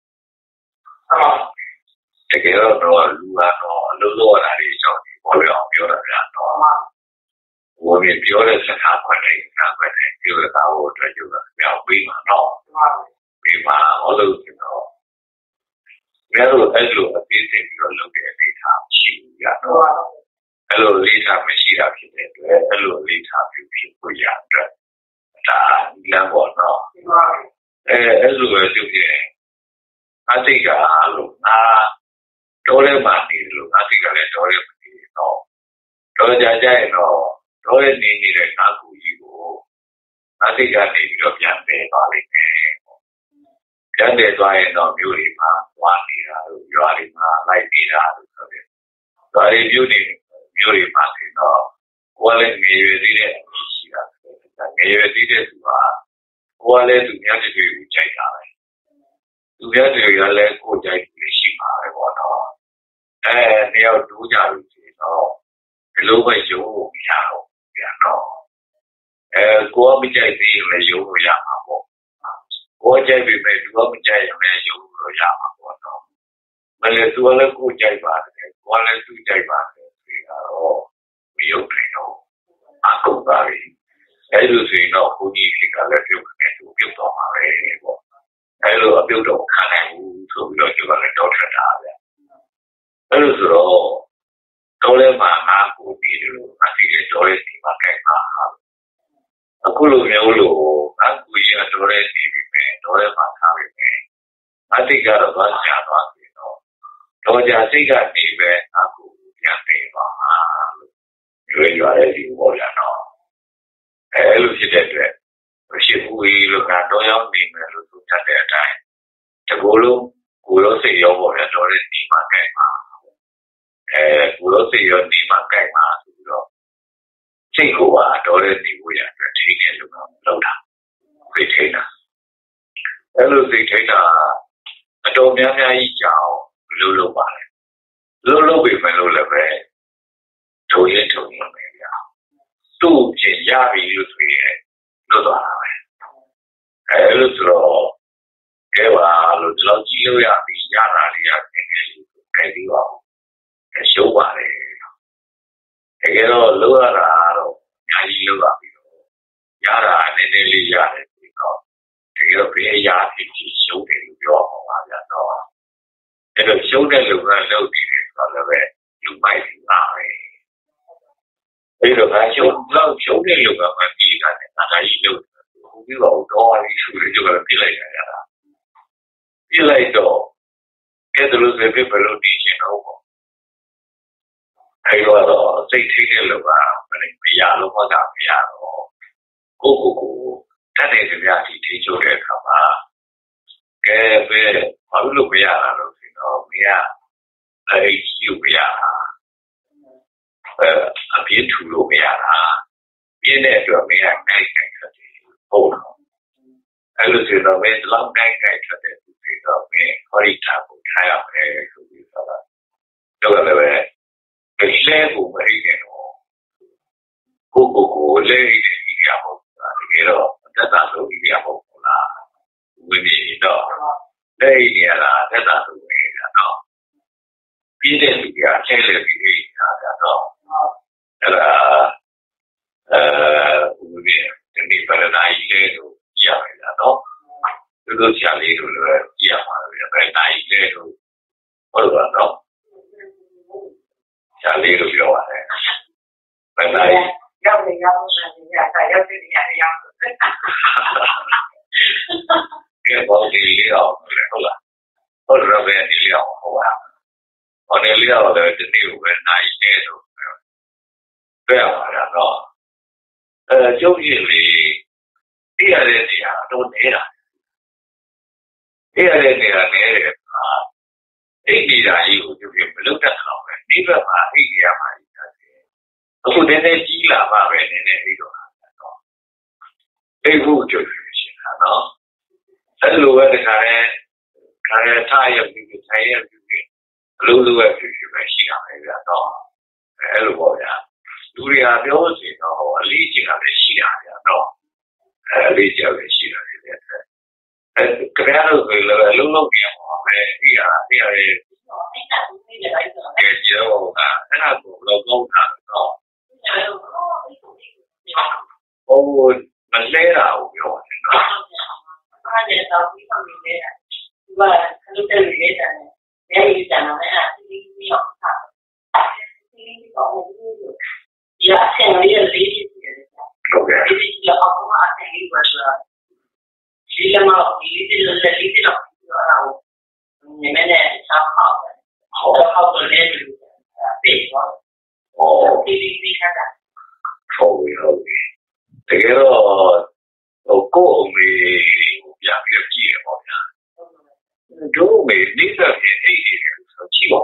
တကယ်တော့လူကတော့အလုပ်လုပ်ရတာတွေကြောင့်ပေါ်ရအောင်ပြောတာဗျာတော့ဝေးပြေပြောတဲ့စကားခွက်တွေပြောတာဟိုအတွက်ကျတော့ပြောင်းပြီးမှာတော့ပြီးမှာဟောလို့ဆိုတော့မြတ်လို့အဲ့လိုအသေးစိတ်ပြီးတော့လုပ်တဲ့အနေထားရှိဘူးရတော့အဲ့လိုလေးထားမရှိတာဖြစ်တဲ့အတွက်အဲ့လိုလေးထားပြီးဖြစ်ကိုရအတွက်ဒါလမ်းပေါ်တော့အဲ့လိုပဲပြုပြအတိတ်ကလို့တော်ရဲမှနေလို့အတိတ်ကလည်းတော်ရဲမနေတော့တော်ကြကြရင်တော့တော်ရဲနေနေတဲ့ကားကူကြီးကိုအတိတ်ကနေပြီးတော့ပြန်ပေးပါလိမ့်မယ်ပြန်ပေးသွားရင်တော့မျိုးတွေမှာဝါနေတာတို့ရွာတွေမှာလိုက်နေတာတို့ဆိုပြီးဒါတွေမျိုးတွေမှာဆိုတော့ကိုယ်လည်းငယ်ရွယ်သေးတဲ့ရှိတာငယ်ရွယ်သေးတဲ့သူကကိုယ်လည်းသူများတွေကိုကြိုက်တာပဲသူများတွေကလည်းကိုယ်ကြိုက်လို့ရှိမှာပဲပေါ့နော်တယောက်တိုးကြလို့ဆိုတော့ဒီလိုပဲရုံးဖို့မရတော့ပြန်တော့ကိုယ်မကြိုက်သေးရင်လည်းရုံးလို့ရမှာပေါ့ကိုယ်ကြိုက်ပြီပဲသူကမကြိုက်ရင်လည်းရုံးလို့ရမှာပေါ့နော်မလဲသူကလည်းကိုယ်ကြိုက်ပါတယ်ကိုယ်လည်းသူကြိုက်ပါတယ်ဆိုတော့မရုံးနိုင်တော့အကုန်ပါပြီအဲ့လိုဆိုရင်တော့ဘုန်းကြီးဖြစ်ကလည်းပြုတ်နေသူပြုတ်တော့မှာပဲပေါ့အဲ့လိုအပြုတ်တော့ခံနိုင်ဘူးဆိုပြီးတော့သူကလည်းတော့ထွက်တာပဲအဲ့လိုဆိုတော့တော်လဲမှာငါကိုပြီးလို့အတိတ်တော်ရဲ့ဒီမှာကြိုက်ပါအခုလိုမျိုးလို့ငါကိုကြီးကတော်ရဲ့ဒီပြီးမယ်တော်ရဲ့မှာထားပြီးမယ်အတိတ်ကတော့သွားချသွားပြီတော့တော်ကြစိတ်ကနေပဲအခုပြန်ပေးပါလို့ရွေးရတဲ့ဒီပေါ်ရတော့အဲ့လိုဖြစ်တဲ့အတွက်မရှိဘူးလို့ကတော့ရောက်နေမယ်လို့သူတတ်တဲ့အတိုင်းတကူလုံးကိုရောစိတ်ရောပေါ်ရတော်တဲ့ဒီမှာကြိုက်ပါကိုရောစိတ်ရောဒီမှာကြိုက်ပါဆိုပြီးတော့စိတ်ကိုတော်တဲ့ဒီကိုရအတွက်ထိနေလို့လုပ်တာဖိထိတာအဲ့လိုစိတ်ထိတာအတော်များများကြီးကြောင်လုပ်ပါတယ်လုပ်ပြီမယ်လို့လည်းပဲထုံရင်ပဲဗျာသူ့ပြင်ရပြီလို့ဆိုရင်လွတ်သွားတာပဲအဲ့လိုဆိုတော့ကဲပါလို့ဒီလောက်ကြီးလို့ရပြီရတာလေးရနေတယ်လို့ကြိုက်ပြီးပါဘူးရှုံးပါတယ်တကယ်တော့လုပ်ရတာတော့အများကြီးလုပ်ရပြီတော့ရတာနည်းနည်းလေးရတယ်ပြီးတော့တကယ်တော့ဘယ်ရာဖြစ်ဖြစ်ရှုံးတယ်လို့ပြောအောင်ပါဗျာတော့အဲ့တော့ရှုံးတဲ့လူကလုပ်ပြီးတယ်ဆိုတော့လည်းလူမိုက်ပြီးပါပဲအဲ့တော့ရှုံးတဲ့လူကမှပြီးတာနဲ့ဒါကြီးလုပ်ပြီးတော့တော့ရီရှုလို့ကြပြလိုက်ရတာပြလိုက်တော့ကဲဒါလို့ဆိုဘယ်လိုနေချင်တော့ပေါ့အဲ့တော့စိတ်ထိတဲ့လူကမရလို့မှသာမရတော့ကိုတတ်တဲ့ကြပြတီထိချိုးတဲ့အခါမှာကဲပဲဘာလို့မရတာလို့ဆိုတော့မရအဲ့ဒီကိုမရတာအပြည့်ထူလို့မရတာပြင်းတဲ့အတွက်မရနိုင်တယ်ဆိုတယ်ဟုတ်တော့အဲ့လိုဆိုတော့မင်းလောက်နိုင်ထွက်တဲ့သူတွေတော့မင်းဟောဒီတာကိုထားရမယ်ဆိုပြီးတော့တော့လည်းပဲလဲကိုမရိတယ်တော့ကိုလဲရတဲ့ဒီရဟုတ်တကယ်တော့သက်သာဆုံးဒီရဟုတ်လားဝင်ပြီးတော့လဲရတာသက်သာဆုံးပဲတော့ပြည့်တဲ့လူကဆဲလေပြီးတာတော့အဲ့ဒါဦးရဒီနေ့ပရဒိုင်လေးတို့ရပါတယ်နော်သူတို့ဆရာလေးတို့လည်းရပါတယ်ပရဒိုင်လေးတို့ဟုတ်ပါတော့ဆရာလေးတို့ပြောပါတယ်ပရဒိုင်ရောက်နေရောက်နေရတာရောက်နေရရောက်ကဲဘောဒီလေးအောင်ဟုတ်လားဟုတ်တော့ပဲဒီလေးအောင်ဟုတ်ပါဟောဒီလေးအောင်လည်းဒီနေ့ပဲနိုင်နေတော့တွေ့ရပါတော့ကျုပ်ကြီးလေးသိရတဲ့နေရာတော့နေတာသိရတဲ့နေရာနေတယ်အိတ်ဒီဓာကြီးကိုကျုပ်ကြီးမလုပ်တတ်တော့ပဲဒီဘက်မှာအိတ်ရမှာကြီးတယ်အခုတည်းကြီးလာပါပဲနည်းနည်းသိဖို့ကြိုးရှင်တာနော်အဲ့လိုပဲတခါလဲထားရပြီးထိုင်ရပြီးအလုံးစုံပဲဖြစ်ပဲရှိတာပဲဗျာတော့အဲ့လိုပေါ့ဗျာလူတွေဟာပြောလို့ရှိရင်တော့အလေးကျင့်တာလည်းရှိတာဗျာတော့အလေးကျင့်လည်းရှိတာလေအဲ့ကြရလို့ဆိုလည်းအလုံးလုံးနေမှာပဲအဲ့ရရဲ့ကဲကြောအဲ့ဒါကိုလောကောင်းတာတော့ဟိုမလဲတာကိုပြောတယ်နော်အဲ့ဒါတော့ပြီးတော့နေတယ်သူကလူတွေလေးတယ်လည်းကြာနေတယ်ဒီလိုမျိုးဟာဒီတော့ဒီအဆင်လေးလေးရှိတယ်ဟုတ်ကဲ့ဒီတော့အမှအဆင်လေးပါဆိုတော့ဒီလမ်းမှာဒီလိုလေးတော့နေမဲ့ဆောက်ဟုတ်တယ်လေပြေတော့ဒီခါတာဟုတ်ပြီတကယ်တော့ကိုယ်အမေကိုပြန်ပြီးကြည့်ရပါဗျာတို့မေနေတဲ့ပြင်အိတ်နေတယ်ဆိုကြည့်ပါ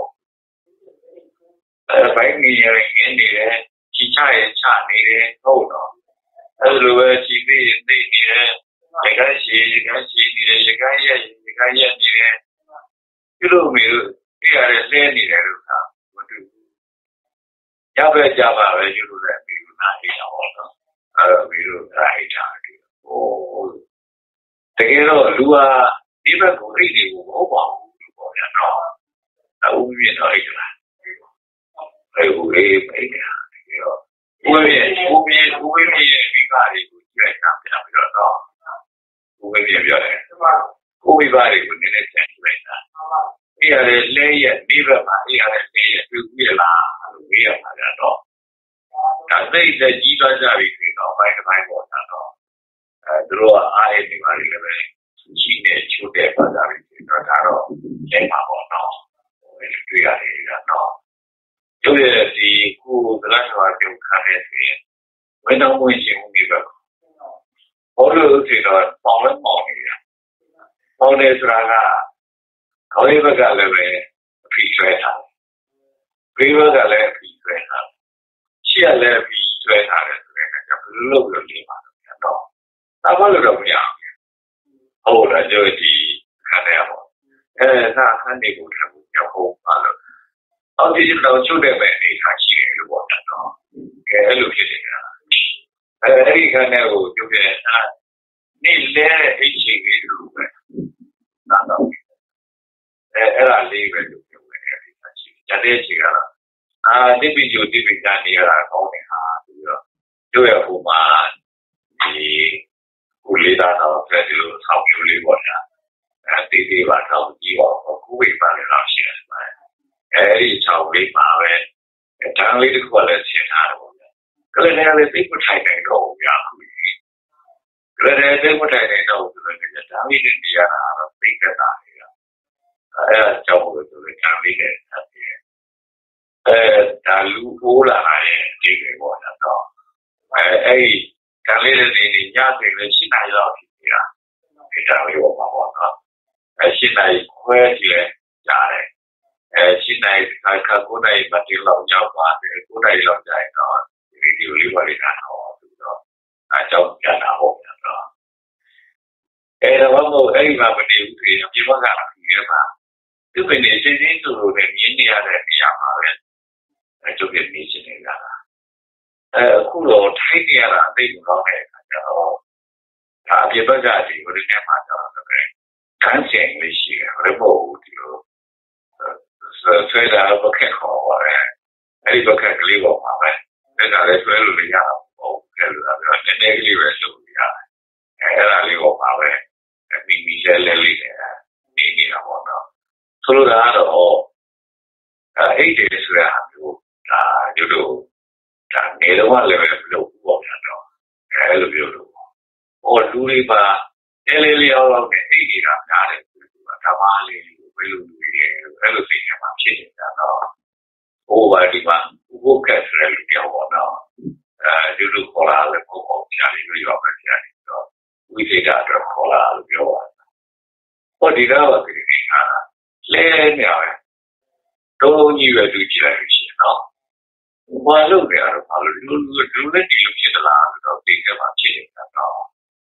ဘိုင်းနေရင်းနေတယ်ချီချရဲ့ချနေတယ်ဟုတ်တော့အဲ့လိုပဲချီပြီးနေနေတယ်ရကရှိနေတယ်ရကရဲ့နေတယ်ပြုလို့မေလို့ပြရတဲ့လဲနေတယ်လို့သာမတွေ့ဘူးရပဲကြပါပဲယူလို့လည်းပြီးလို့နားနေတော့နော်အဲ့တော့ပြီးလို့အဲ့ဒါဟိုတကယ်တော့လူဟာဒီဘက်ကိုအိတ်တွေကိုမဟုတ်ပါဘူးပေါ့ဗျာနော်အခုပြည့်တော့အိတ်လားအဲ့ဟိုလေးအိတ်တာတကယ်တော့ကိုယ်ရဲ့မိဘတွေကိုကြည့်လိုက်တာပြပြီးတော့နော်ကိုယ်ရဲ့ပြောတယ်ကိုယ်မိဘတွေကိုနည်းနည်းပြန်ကြည့်လိုက်တာအဲ့ရတဲ့လဲရဲ့ဒီဘက်မှာအဲ့ရတဲ့လဲရဲ့သူပြည့်လားလို့မေးရမှာကြတော့ဒါသိတဲ့ကြီးသွားကြပြီဆိုတော့ဘိုင်းတစ်ပိုင်းပေါ်တာတော့သူတို့ကအားရနေပါလိမ့်မယ်ရှိနေချိုးတဲ့ပါတာတွေတော့ဒါတော့လဲမှာပေါ့နော်တွေ့ရတယ်ကတော့ကျိုးရဲ့ဒီကိုယ်ကလည်းတော့ပြုခါတဲ့ဆိုရင်ဝင်းတော်ဝင်ရှင်နေပဲဘောလို့ဆိုတော့ပေါင်လည်းပေါင်နေတာပေါင်နေဆိုတာကခေါင်းရဘက်ကလည်းပဲအဖိဆွဲထားဘေးဘက်ကလည်းအဖိဆွဲထားရှေ့ကလည်းအဖိဆွဲထားတယ်ဆိုရင်ဘယ်လိုလုပ်လို့နေပါလဲတော့ဒါမှလည်းတော့မရဘူးဟုတ်လားကျိုးဒီခါနေပါနာခန်းတွေကိုထပ်ဖို့ကြောက်ဖို့ပါလို့အော်ဒီတော့ချုပ်တဲ့ပဲအနေထားရှိတယ်လို့ပေါ့နော်ကဲအဲ့လိုဖြစ်နေတာအဲ့ဒီခန်းတွေကိုကျုပ်ရဲ့နေ့လဲအိတ်ချီလေးလို့ပဲနာတော့အဲ့ဒါလေးပဲလို့ပြောနေတယ်ဒီမှာရှိတယ်တဲ့ချီကတော့တိပိကျိုတိပိကနေရတာကောင်းတယ်ဟာပြီးတော့ကျုပ်ရဲ့ဟိုမှာဒီကိုလေးသားတော့ဖက်ဒီလိုဆောက်ပြလေးပေါ့ညာတေးသေးပါတော့ကြီးပါကိုဝေပါလေတော့ရှိတယ်အဲဒီ6လေးပါပဲတန်းလေးတစ်ခုလည်းရှင်းထားတယ်ပေါ့ကလေးလည်းသိမထိုင်နိုင်တော့ဘူးကြာခုကလေးလည်းသိမထိုင်နိုင်တော့ဘူးဆိုတော့တန်းလေးနဲ့နေရတာတော့သိတတ်တာလေအဲအကြောင်းကိုသူကတန်းလေးနဲ့ဆက်ပြီးဒါလူပိုးလာတဲ့ဒီတွေပေါ့တော့အဲဒီတန်းလေးနဲ့နေညစိလည်း8နာရီလောက်ဖြစ်နေတာဒီတန်းလေးပေါ့ပါပေါ့နော်8နာရီခွဲကြည့်ကြားတယ်8နာရီခါ9နာရီပတ်တိလောက်ရောက်ပါတယ်9နာရီလောက်ကြာရင်တော့ဒီဗီဒီယိုလေးပါလေးကတော့သူတော့အကြောင်းပြတာဟုတ်ပြန်တော့တော့မို့အဲ့ဒီမှာမနေဘူးဒီပြမကဒီထဲမှာသူပင်နေစိတ်ချင်းသူလိုနဲ့မြင်နေရတဲ့နေရာမှာပဲကျုပ်ရဲ့နေရှင်နေတာအခုတော့ထိုင်းနေရတာအသိမကောင်းတဲ့အခါကျတော့ဒါအပြစ်ဘက်ကဒီလိုနဲ့မှတော့တန်းချင်လေးရှိတယ်ဘယ်လိုပို့ဒီလိုဆွဲတာဘက်ခက်ခေါ်ပါတယ်အဲ့ဒီဘက်ကကလေးပေါ်မှာပဲဒါလည်းဆွဲလို့ရတာပေါ့ကဲလို့ပြောနည်းနည်းလေးပဲလုပ်ရတယ်အဲ့ဒါလေးပေါ်မှာပဲမိလဲလေးနေနေတာပေါ့နော်ဆိုလိုတာတော့အဲ့ဒီဆိုရဟာမျိုးဒါတို့ဒါနေတော့လည်းပဲလုပ်ပေါ့ဗျာတော့အဲ့လိုမျိုးလို့ဟောလူတွေပါလေးအောင်တော့နေအိတ်နေတာများတယ်ဒါပါလေးဘယ်လိုလူတွေအဲ့လိုသိနေမှာဖြစ်နေတာတော့ဟိုပါဒီမှာဘုကက်ဆိုတဲ့လူပြောပေါ့နော်တို့ခေါ်လာတယ်ပေါ့ပေါ့ဖြာလေးလို့ရောက်ပဲဖြာလေးတော့ဝိသေတာတော့ခေါ်လာလို့ပြောတာဟောဒီတော့ဒီဟာလဲနေရတုံးကြီးပဲသူကြည့်လိုက်ရှိနော်ဘာလို့လဲတော့ဘာလို့လူနဲ့ဒီလိုဖြစ်သလားဆိုတော့သိတယ်မှာဖြစ်နေတာတော့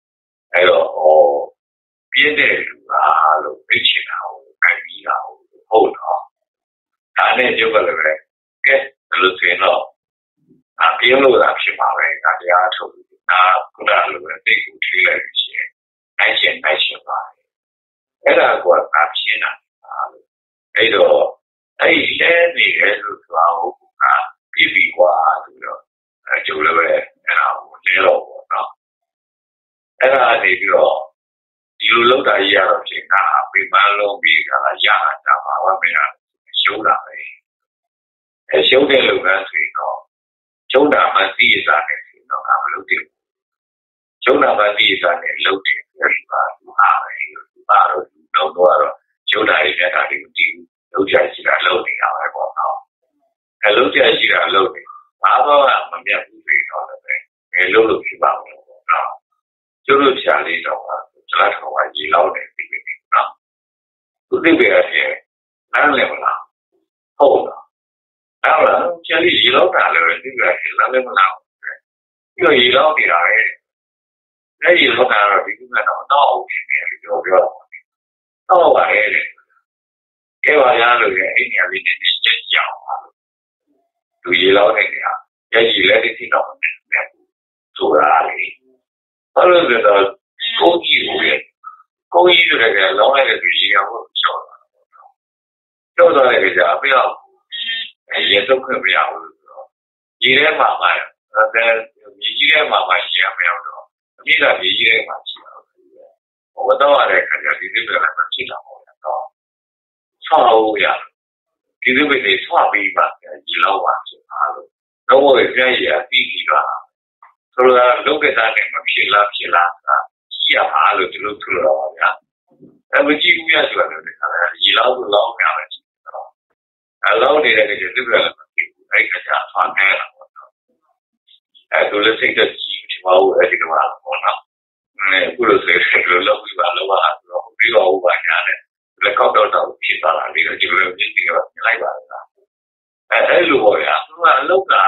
အဲ့တော့ပြင်းတဲ့လူလားလို့သိချင်တာကိုခိုင်းပြီးတာဟုတ်တော့ဒါနဲ့ရုပ်ကလည်းပဲကဲဘယ်လိုဆိုရင်တော့ပြင်းလို့သာဖြစ်မှာပဲဒါတရားထုတ်ပြီးဒါခုနလိုပဲသိကိုထွေးလိုက်လို့ရှိရင်နိုင်ချင်ပါအဲ့ဒါကဒါပြင်းတာလို့အဲ့တော့အဲ့ဒီလဲနေတယ်လို့ဆိုတာဟုတ်ကပြီးပြီးกว่าဆိုတော့ကျိုးလည်းပဲအဲ့ဒါကိုလဲတော့ပေါ့နော်အဲ့ဒါနေပြီးတော့ဒီလိုလောက်တာကြီးရတော့ဖြစ်တာပြမလုံးပြီးကလာရတာပါမင်းကရှုံးတာပဲရှုံးတဲ့လုပ်ငန်းဆိုတော့ရှုံးတာမှသိရစားတယ်ဆိုတော့မလုပ်တယ်ရှုံးတာမှသိရစားတယ်လုပ်တယ်ဒီပါသူအားပဲဒီပါတော့တော့ရှုံးတာရဲ့မျက်နှာတွေကိုကြည့်လုပ်ကြရှိတာလုပ်နေတာပဲပေါ့နော်လုပ်ကြရှိတာလုပ်နေဘာမှမမြတ်ဘူးဆိုတော့လည်းပဲလုပ်လို့ဖြစ်ပါဘူးပေါ့နော်ကျိုးလို့ဖြာလေးတော့ကျွန်တော်ထောင်ကရေလောက်နေပြီနော်သူသိပဲရဲ့နားလည်မလားဟုတ်လားအဲ့တော့ကျန်လေးရေလောက်တာလည်းသိပဲနားလည်မလားပြီးတော့ရေလောက်နေတာပဲအဲ့ဒီလောက်တာတော့ဒီကကတော့တော့အောင်နေတယ်ပြောတော့ပါရဲ့ကဲပါရလို့ရဲ့အဲ့နေရာလေးနဲ့ရက်ကြအောင်ပါလို့သူရေလောက်နေတာရက်ကြီးလည်းသိတော့မယ်ဆိုတာလေအဲ့လိုဆိုတော့ကိုကြီးကိုရဲ့ကိုကြီးဆိုတဲ့ကလောင်းလိုက်တဲ့သူရေအောင်လို့ပြောတာပြောတော့လည်းကြာအပြောက်ရေတော့ခွင့်မရဘူးဆိုတော့ရေထဲမှာမှမြေကြီးထဲမှာမှရေမရောက်တော့အမြင့်ကမြေကြီးထဲမှာရှိတာဘဝတော့ရတဲ့ခါကျဒီလိုလည်းမဖြစ်တာပေါ့နော်ဆောက်လို့ရတယ်ဒီလိုပဲနေဆွပြီးပါဒီလောက်ပါဖြစ်ပါလို့တော့ဘယ်ပြန်ရပြီးပြီးတော့ဆိုတော့လောကသားနဲ့မဖြစ်လားရှိရပါလို့ဒီလိုထူတော့ပါဗျာမကြည့်ဘူးရဆိုတယ်ဒီလောက်ဆိုလောက်များပဲရှိတော့လောက်နေတဲ့ကြည့်ဒီလိုလည်းမဖြစ်ဘူးအဲ့ခါကျဆွနေလာပေါ့နော်ဒုလစိတ်တကြီးချမောအဲ့ဒီတော့ပေါ့နော်အခုလိုဆိုရင်ဒီလိုလောက်ပြီးပါလောက်ပါဆိုတော့ပြီးတော့ဟုတ်ပါညာနဲ့လက်ကောက်တော့ဖြစ်သွားတာလေဒီလိုမျိုးကြီးတော့လိုက်ပါလားအဲ့လိုပေါ့ဗျာသူကအလုပ်ဆိုတာ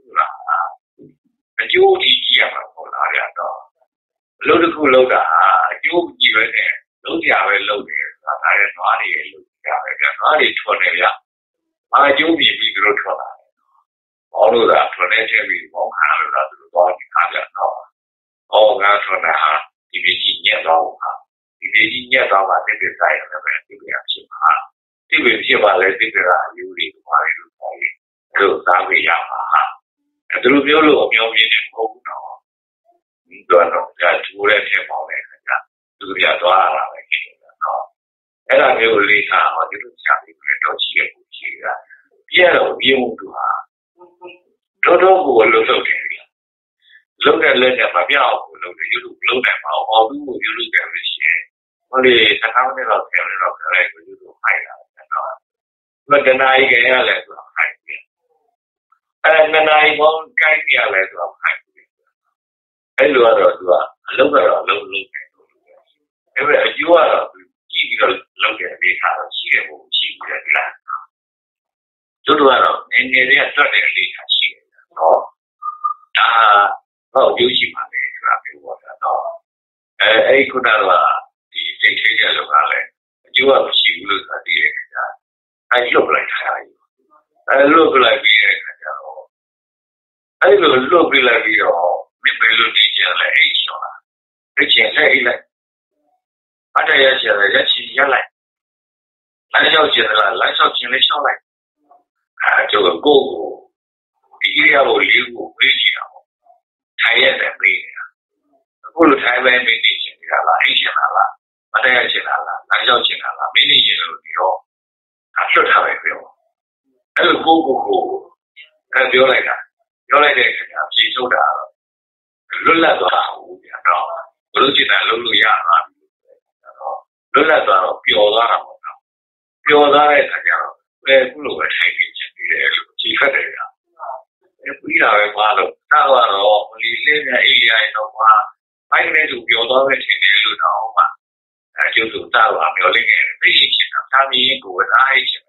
အကျိုးကြီးရမှာပေါ့လားဗျာတော့အလုပ်တစ်ခုလုပ်တာအကျိုးကြီးပဲနဲ့လုပ်ကြပဲလုပ်တယ်ဆိုတာဒါလည်းနွားတွေလုပ်ကြပဲဗျာနွားတွေထွန်းတယ်ဗျာအကျိုးပြီးပြီးသူတို့ထွန်းတာဘောလို့သာထွန်းနေချက်ပြီးဘောခါလို့သာသူတို့တော့ဒီခါကြတော့ငါထွန်းတာဒီပြည်ကြီးညက်တော့ဒီပြည်ကြီးညက်တော့မှတိတိဆိုင်ရတယ်ပဲဒီပြည်ဖြစ်မှာဒီပြည်ဖြစ်ပါလေဒီပြည်ကအယူတွေဘာတွေလို့ပြောရင်တို့သားပေးရမှာဒီလိုမျိုးလို့အမျိုးမျိုးနဲ့မဟုတ်ဘူးတော့ဒီတော့ကြာချိုးတဲ့ထဲပေါင်းတဲ့ခါကျသူပြသွားရတာပဲဖြစ်နေတာနော်အဲ့ဒါမျိုးလေးထားတော့ဒီလိုရှာပြီးတော့ရှိရဖို့ရှိတာပြည့်တော့ပြင်းမှုတူဟာတော့ကိုလို့လုပ်တယ်ဗျာလုပ်တဲ့လက်နဲ့မပြောက်ဘူးလုပ်တယ်ယူလို့လုပ်နိုင်ပါအောင်ဟောသူ့ကိုယူလို့ကြလို့ရှိရင်ဟိုလေ15မိနစ်လောက်10မိနစ်လောက်ခလိုက်ကိုယူလို့ခိုင်းတာနော်မတနာကြီးကြရလဲဆိုတော့ခိုင်းတယ်နနိုင်မောင်းကိုင်းရလဲဆိုတော့ခိုင်းတယ်အဲ့လိုတော့သူကအလုပ်ကတော့အလုပ်လုပ်တယ်အဲ့ဒါအကျိုးကတော့ကြည့်ပြီးတော့လုပ်တဲ့အနေထားတော့ရှိတယ်ဘူးရှိတယ်ဒီလားတို့ကတော့ငယ်ငယ်လေးကတွက်တဲ့အနေထားရှိတယ်နော်ဒါတော့ကျိုးရှိပါလေဆိုတာပြောတာတော့အဲ့ခုနကဒီစိတ်ထဲကျလောကလည်းအကျိုးကမရှိဘူးလို့ဆိုတာသိရတဲ့အခါအဲ့လွတ်လိုက်တာလွတ်လိုက်ပြီးတဲ့အခါကျတော့အဲ့လိုလွတ်ပြလိုက်ပြီးတော့မင်းဘယ်လိုနေကြလဲအဲ့ချောလားအဲ့ချင်လဲအဲ့လိုက်အတရချင်လဲရချင်ရလိုက်လမ်းလျှောက်ချင်လားလမ်းလျှောက်ချင်လဲလျှောက်လိုက်ကျိုးကိုဒီရကိုလေးကိုပြေးချင်အောင်ထိုင်ရတယ်ပြေးနေတာအခုလိုထိုင်ပဲမင်းနေချင်နေတာလားအိတ်ချင်တာလားအတရချင်တာလားလမ်းလျှောက်ချင်တာလားမင်းနေချင်လို့ဒီတော့လွတ်ထားပဲပြောအဲ့လိုကိုပြောလိုက်တာပြောလိုက်တဲ့အခါကျဖြေထုတ်တာလွတ်လပ်သွားဘူးဗျာတော့ဘလို့ကျင်တာလုံးလို့ရတာတော့လွတ်လပ်သွားတော့ပျော်သွားတာပေါ့နော်ပျော်သွားတဲ့အခါကျတော့ခုလိုပဲထိုင်နေချင်သေးတယ်လို့ကြည်ခတ်တယ်ဗျာပြီးတာပဲပါလို့တော့မလီလေးနဲ့အေးရရင်တော့အိုင်းနဲ့သူပျော်သွားပဲထင်တယ်လို့တော့မှကျုပ်တို့တာပါမျောလေးငယ်သိချင်တာသာမီးကိုအားအိတ်ချင်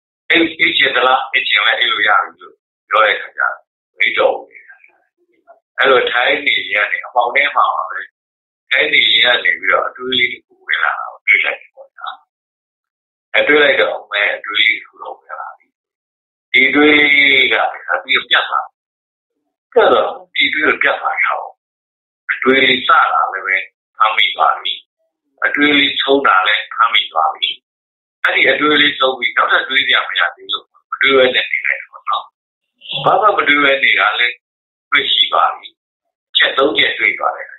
အဲ့ချင်သလားအဲ့ချင်လဲအဲ့လိုရပြီလို့ပြောတဲ့အခါကျမိတော့ Hello, tiny yanni, about them out. Tiny yanni, we are doing good. Do like one. I do like a man, do you go? He do a bit of Java. Because he do a Java how. Do you Sara, living, Tommy Barbie? A really so darling, Tommy Barbie. And he really so we don't do the do anything like that. Papa would do any darling, pretty Barbie. Just don't get to it.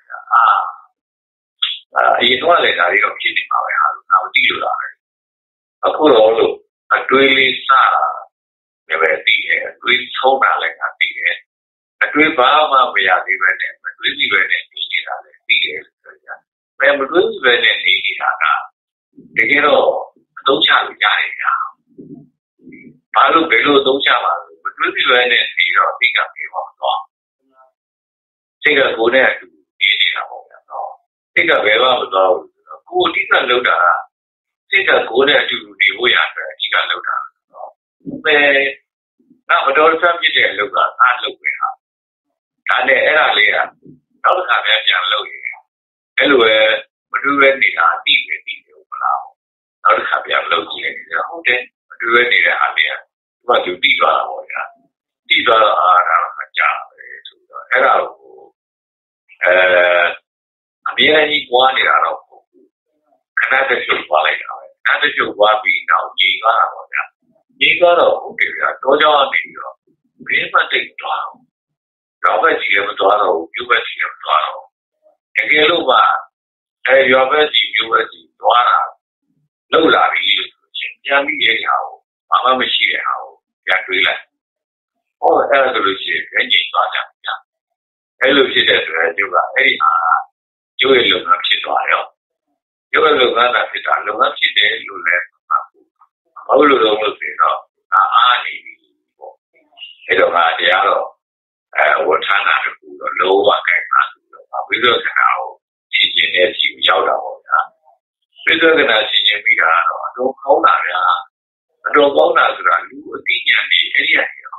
You know, let I don't get it. Now, do you like? A poor old a really Sara, never be here. Do it so darling, I be here. A great Baba, we are even in, but really when it needed a big when we do when it needed a they get all those are the Palu below those are but really when it needed a big up take a good air to need it. Take a very well good dinner loader. Take a good air to the way after a chicken loader. Now, but all some get a look at I look with her. And the era later, not have a low here. Anywhere, but do any deep in the open out. Not have a low here. Okay, do any idea what you did all. These are a job. Era. A mere one year of another show quality. Another show what we now you got a okay, Dojo, Greenman take Toronto. Robert Jim Toronto, US Jim Toronto. Agaluba, University, Dwana, Lola, Yami Yao, Mama Machine How, Yatrila. All Elucid, Engine Gata. Elucid, Juba, you will look up Chitwile. You will look at it, and look up Chitay, you left. How do you know? It don't matter. What time I do the low one we look now, teaching as you shout out. We look at us in your meter. I don't call that. I don't call that. I do a thing in the area.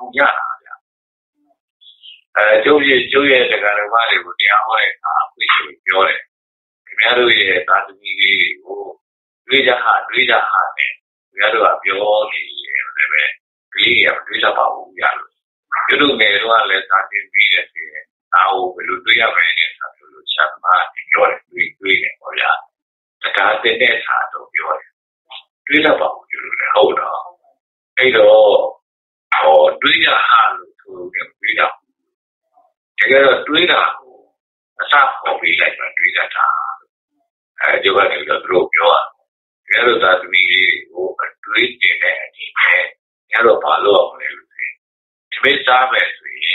Joey, the kind of body with the hour, which is your. Tomorrow, that's me. Read a heart. We are a pure clear, about you do me one less than now we will do your minutes to chat about your doing it for ya. The cat the net heart of your read about you hold on. Or do your hand to read up. Together, do it up. A sub copy like a read at time. You are in the group, you are. Yellow that we go and tweet in anything. Yellow follow up everything. To be started,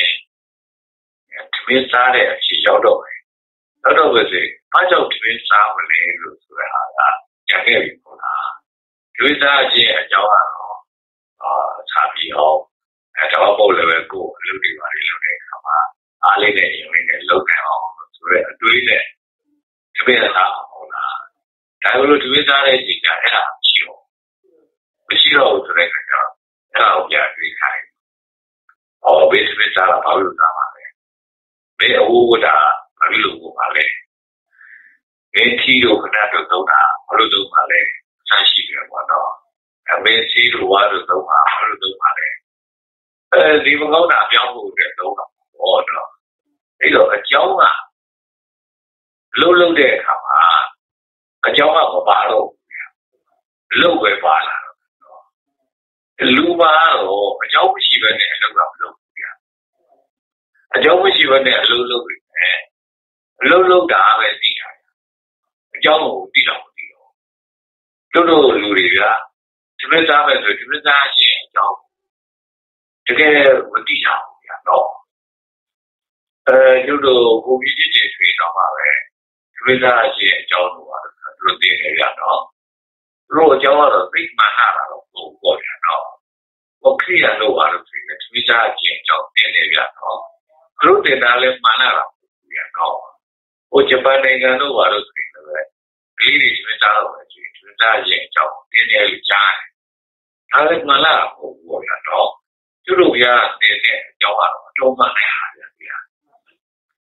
to be started, she's out of it. Out of it, much of to be started, looks to Jackie. To be started, a Java, happy home, at our level go, looking at it. Ali, you mean a look at doing it. To be a I will do it at a show. The show to record. Now, yeah, we kind. Or basically, I will come. May a wood, I will go away. May Tito cannot do that, I will do Malay, Sashi, one dog. And may see the water do, I will do Malay. Even though I'm young, don't order. They look at Jonah. Low there, come on. A job of a bottle. Low way bottle. Luma or a job she went there, look. A job she went there, low down as the a job did not do. Dodo Luria, to miss up as a job. Together with the job, no. Dodo who visited me on my way. To miss up a job. Road Java, big Mahara of Goya. Or clear no other thing that we are job in area. Through the Nale Manara, we are now. O Japan, no other thing. Clearly, without a job in area. Alec Mala, Goya, no. Turubia, the Java, Joma.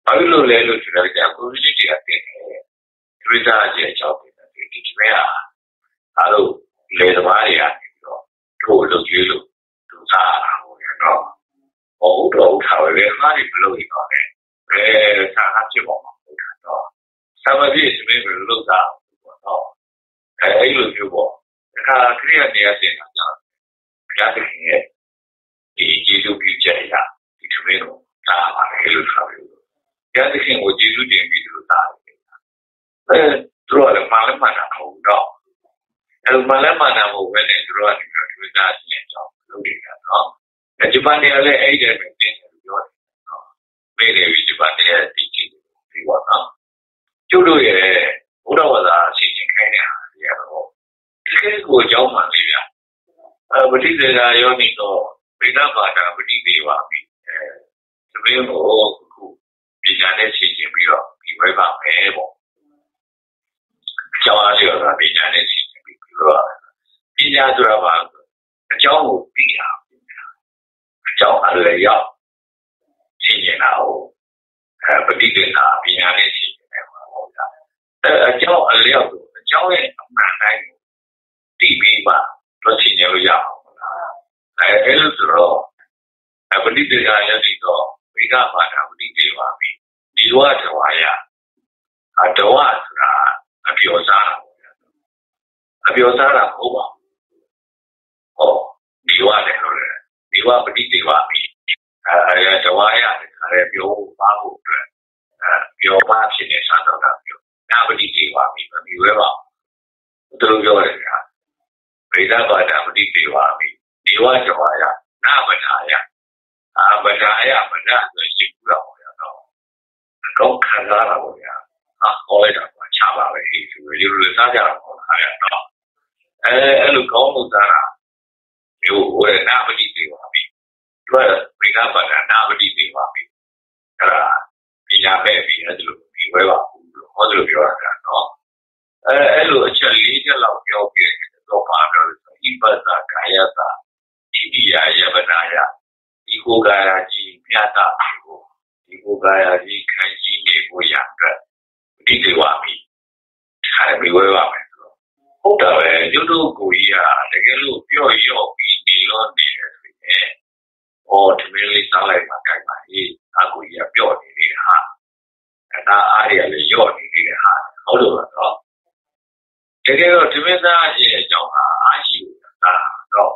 ဘာလို့လဲလို့ဆိုတော့ကြာ community ကတင်တယ်ဒိဋ္ဌာရဲ့အကြောင်းတွေဒီတမဲအားလို့လေသမားတွေကနေပြီးတော့ထို့လုပ်ကျွေးလို့သူစားတာဟုတ်ရတော့ဟုတ်တော့ထားပဲအားတွေမလုပ်ရင်တော့လေစားဟာဖြစ်ပေါ်မှာဟုတ်တာတော့စာမပြည့်စမင်းကိုလုပ်တာပေါ့တော့အဲ့လိုမျိုးပေါ့ဒါခရီးရနေရတဲ့အခါကျတော့ဘုရားသခင်ရဲ့ဒီကျေးဇူးပြုချက်အရာဒီတမဲကိုစားပါလေလို့ဆိုပြီးဘုရားသခင်ကိုကျေးဇူးတင်ပြီးသူတို့စားတယ်သူတို့ကလည်းမှလည်းမှန်တာမဟုတ်တော့အဲ့မှလည်းမှန်တာမဟုတ်ဘဲနဲ့သူတို့ကဒီလိုတွေးစားခြင်းအကြောင်းလုပ်နေတာနော်ဂျပန်တွေကလည်းအဲ့ဒီပဲပြင်တယ်ပြောတယ်နော်မေးတယ်ဂျပန်တွေရဲ့ဒီကြည့်ဒီပေါ့နော်ကျုပ်တို့ရဲ့ဘုရားဘာသာအစီအစဉ်ခိုင်းတဲ့ဟာတွေကတော့ဒီကိစ္စကိုအကြောင်းမှန်လေးဗျပဋိသေကယောနိတော့ဗိဓဘာသာပဋိသေပါပြီသမီးကိုခုပညာနဲ့ရှင်းပြပြီးတော့ဒီဝိပါမယ်ပေါ့အကြောင်းအားဖြင့်ပညာနဲ့ရှင်းပြပြီးတော့ပညာဆိုတာဘာအကြောင်းကိုသိတာအကြောင်းအလျောက်ရှင်းနေတာကိုပဋိသေကပညာနဲ့ရှင်းပြတယ်ပေါ့ဗျာအကြောင်းအလျောက်ကိုအကြောင်းရဲ့အမှန်တိုင်းကိုသိပြီးမှတော့ရှင်းရလို့ရအောင်အဲ့လိုဆိုတော့ပဋိသေကယောနိတော့ဝိကဘာသာပဋိသေပါပြီဒီဝတဝါယတဝဆိုတာအပြောစားတာပေါ့ဗျာအပြောစားတာမဟုတ်ပါဘူးဟောဒီဝတယ်လို့လေဒီဝပဋိသေပါပြီတဝါယတဲ့ခါရဲပြောပါဖို့အတွက်ပြောပါဖြစ်နေစားတော့တာပြောနာပဋိသေပါပြီမပြီးဝဲပါသူတို့ပြောတယ်ဗျာဗေဒဘာသာပဋိသေပါပြီဒီဝတဝါယနာပဒါယဗဒါယဗဒါဆိုရင်ကူတော့ဗျာတော့တော့ခံစားတာပေါ့ဗျာဟောလိုက်တာကချပါပဲဒီလိုလိုစားကြတာပေါ့ခါရတော့အဲ့လိုကောင်းလို့စားတာမျိုးဝယ်နာပတိသေးပါပြီသူကဗိဓဘာသာနာပတိသေးပါပြီအဲ့ဒါပညာမဲ့ပြီးအဲ့လိုဒီဝဲပါဘူးလို့ဟောလို့ပြောတာနော်အဲ့လိုအချက်၄ချက်လောက်ပြောပြီးတော့ပါတော့ဣပ္ပဇကာယတာဣတိယယဗနာယဒီကိုကာယကြီးမြတ်တာကိုဒီကိုကာယကြီးခံကြီးနေကိုရအတွက်ဒီတွေပါပြီအဲ့ဒီဝဲပါမယ်ဟုတ်တယ်ပဲကျွတ်တို့ကိုကြီးကတကယ်လို့ပြော့ရော့ပြီးနေလို့နေတယ်ဆိုရင်တမင်းလေးစားလိုက်မှကြိုက်ပါလေအကိုကြီးကပြော့နေသေးဟာဒါအားရလည်းရော့နေသေးတယ်ဟာဟုတ်လို့တော့တကယ်တော့တမင်းသားရဲ့အကြောင်းဟာအားရှိတာတော့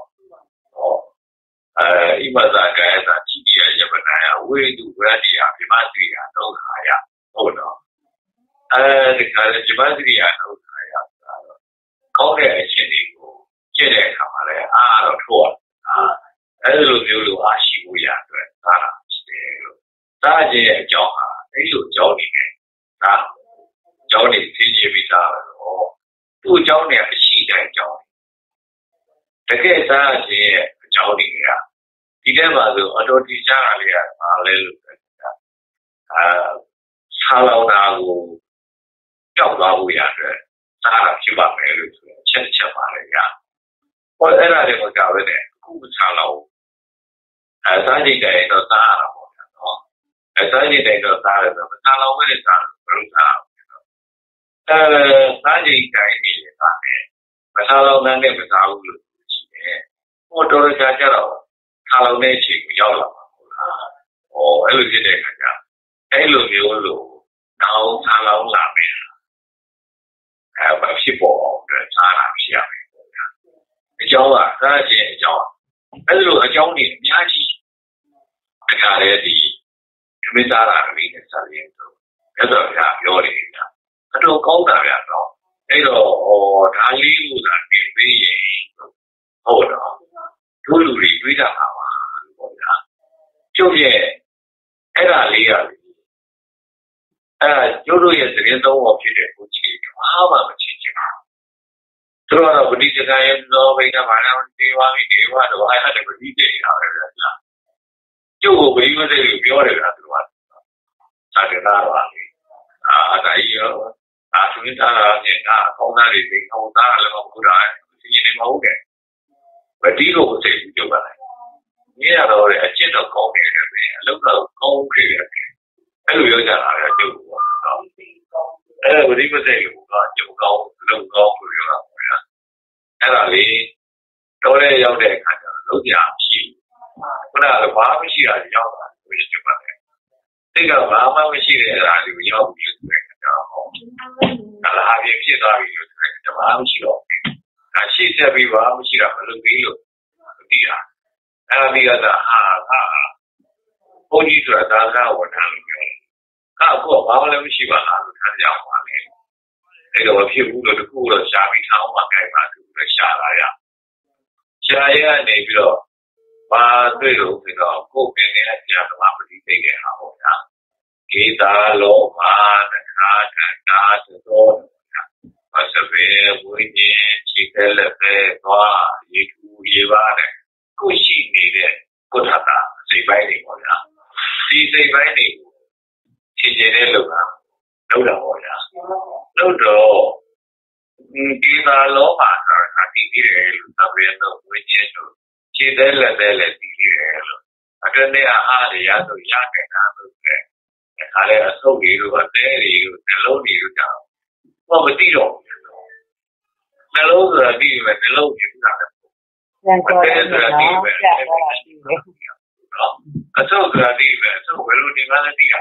ဣမဇာကာယတာချိတိယယပနာယဝေတုဝရတိယပြမတိယဒုက္ခယဟုတ်တော့ဒီခါကျပြမတိယဒုက္ခယဆိုတော့ကောင်းတဲ့အခြင်းတွေကိုကျင့်တဲ့အခါမှာလည်းအားတော့ထိုးအဲ့လိုမျိုးလိုအားရှိဖို့ရအတွက်ဒါလားရှိတယ်လို့ဒါခြင်းရဲ့အကြောင်းဟာအဲ့လိုအကြောင်းနေတယ်ဒါအကြောင်းနေသိကြပြီးသားတော့သူ့အကြောင်းနဲ့အရှိတဲ့အကြောင်းတကယ်သားခြင်းရဲ့အကြောင်းတွေကဒီထဲမှာဆိုအတော်တည်ကြတာလေးကဘာလဲလို့ဆာလောင်တာကိုကြောက်သွားဖို့ရအတွက်စားတာဖြစ်ပါမယ်လို့ဆိုအချက်ပါလေကြာဟောအဲ့ဒါတွေကိုကြောက်ရတယ်အခုဆာလောင်စားကြည့်တယ်တော့စားရတာပေါ့နော်စားကြည့်တယ်တော့စားရတယ်ဆာလောင်မဲ့စားလို့ဘယ်လိုစားစားကြည့်တယ်နေစားတယ်မဆာလောင်တဲ့မစားဘူးလို့ရှိတယ်ဟောတော်ကြကြတော့ဆာလောင်တဲ့အချိန်ကိုရောက်လာပါဘူးလားအဲ့လိုဖြစ်တဲ့အခါကျအဲ့လိုမျိုးလို့နောက်ဆာလောင်လာမယ်ဘာဖြစ်ပေါ်အောင်စားတာဖြစ်ရမယ်ပေါ့ဗျာအကြောင်းကစားခြင်းအကြောင်းအဲ့လိုအကြောင်းတွေအများကြီးတခါလေဒီသမီးသားတာလေးနဲ့စားရင်တော့အဲ့တော့ဗျာပြောနေတာအတော့ကောင်းတာဗျာတော့အဲ့တော့ဒါလေးကိုသာတင်ပေးရင်ဟုတ်တော့တို့လူတွေတွေးတာပါပေါ့ဗျာကျုပ်ရဲ့အဲ့ဒါလေးကကျုပ်တို့ရဲ့သတင်းသုံးပေါ်ဖြစ်တဲ့ကိုကြီးတွေအားမမချစ်ချင်ဘူးသူတို့ကတော့ပဋိသေကရဲ့သောဘိကဘာသာဒေဝမိဒေဝတော့အဲ့ဒါပဋိသေတာပဲဗျာကျုပ်ကိုဘိမသိလို့ပြောတယ်ဗျာသူကသာကြတာပါလေဒါကြီးရောသူကတာနဲ့အကောင်းသားတွေသိအောင်သားလည်းမဟုတ်တာစီရင်နေမဟုတ်တယ်ဗတိကိုသိပြီးပြောပါလိုက်မြေရတော့အကျင့်တော့ကောင်းနေတယ်ပဲအလုပ်တော့ကောင်းခဲ့တယ်အဲ့လိုပြောကြတာလေကျုပ်ကနော်အဲ့ဝိပဿနာကိုကျုပ်ကောင်းလုံကောင်းလို့ပြောတာပေါ့ဗျာအဲ့ဒါလေတော့လေရောက်တဲ့အခါကျတော့လုံးပြမရှိခုနကဘာမှမရှိတာရောက်တာကိုကျုပ်ပါတယ်တိတ်ကဘာမှမရှိတဲ့အဲ့ဒါကိုရောက်ပြီးဆိုတဲ့အခါကျတော့အလားအပြည့်ဖြစ်သွားပြီလို့ဆိုတဲ့ဘာမှမရှိတော့ဘူးဒါရှိဆက်ပြီးဘာမှမရှိတာမလုပ်သေးလို့သိတာအဲ့ဒါဒီကသာဘုန်းကြီးဆိုတာသာသနာ့ဝန်ထမ်းလို့ပြောတယ်အခုဘာမှလည်းမရှိပါလားလို့ထားကြပါလေအဲ့တော့ဖြစ်ဘူးလို့တခုတော့ရှားပြီးထောင်းမှကြိုက်ပါသူလည်းရှားလာရရှားရနေပြီးတော့ဘာတွေ့လို့ဆိုတော့ကိုယ်ပင်နဲ့အပြာသမားပတိသိတဲ့ဟာပေါ့ဗျာကေတာလောမာနခာတန္တာသောအစဘေဝိညာဉ်ခြေသက်လက်ပဲသွားရေထူရေပါတဲ့ကိုရှိနေတဲ့ကုဋ္ဌတာစိတ်ပိုင်းတွေပေါ့ဗျာဒီစိတ်ပိုင်းတွေကိုခြေကျတဲ့လုပ်တာလုပ်တာပေါ့ဗျာလုပ်တော့ဒီသာလောပါဆိုတာတည်ပြီးတယ်လို့သဘေတော့ဝိညာဉ်တို့ခြေသက်လက်ပဲလည်းတည်ပြီးတယ်လို့အတွင်းထဲအားရရဆိုရခဲ့တာလို့ပဲဒါလည်းအဆုပ်တွေတို့အသေးတွေတို့နှလုံးတွေတို့ကြောင့်ဘာမသိတော့နှလုံးဆိုတာတည်ပဲနှလုံးကြီးတာပဲပြန်ကြောတယ်နော်ပြတာရှိတယ်နော်အဆုပ်ဆိုတာတည်ပဲအဆုပ်ဘယ်လိုဒီမှလည်းတည်တာ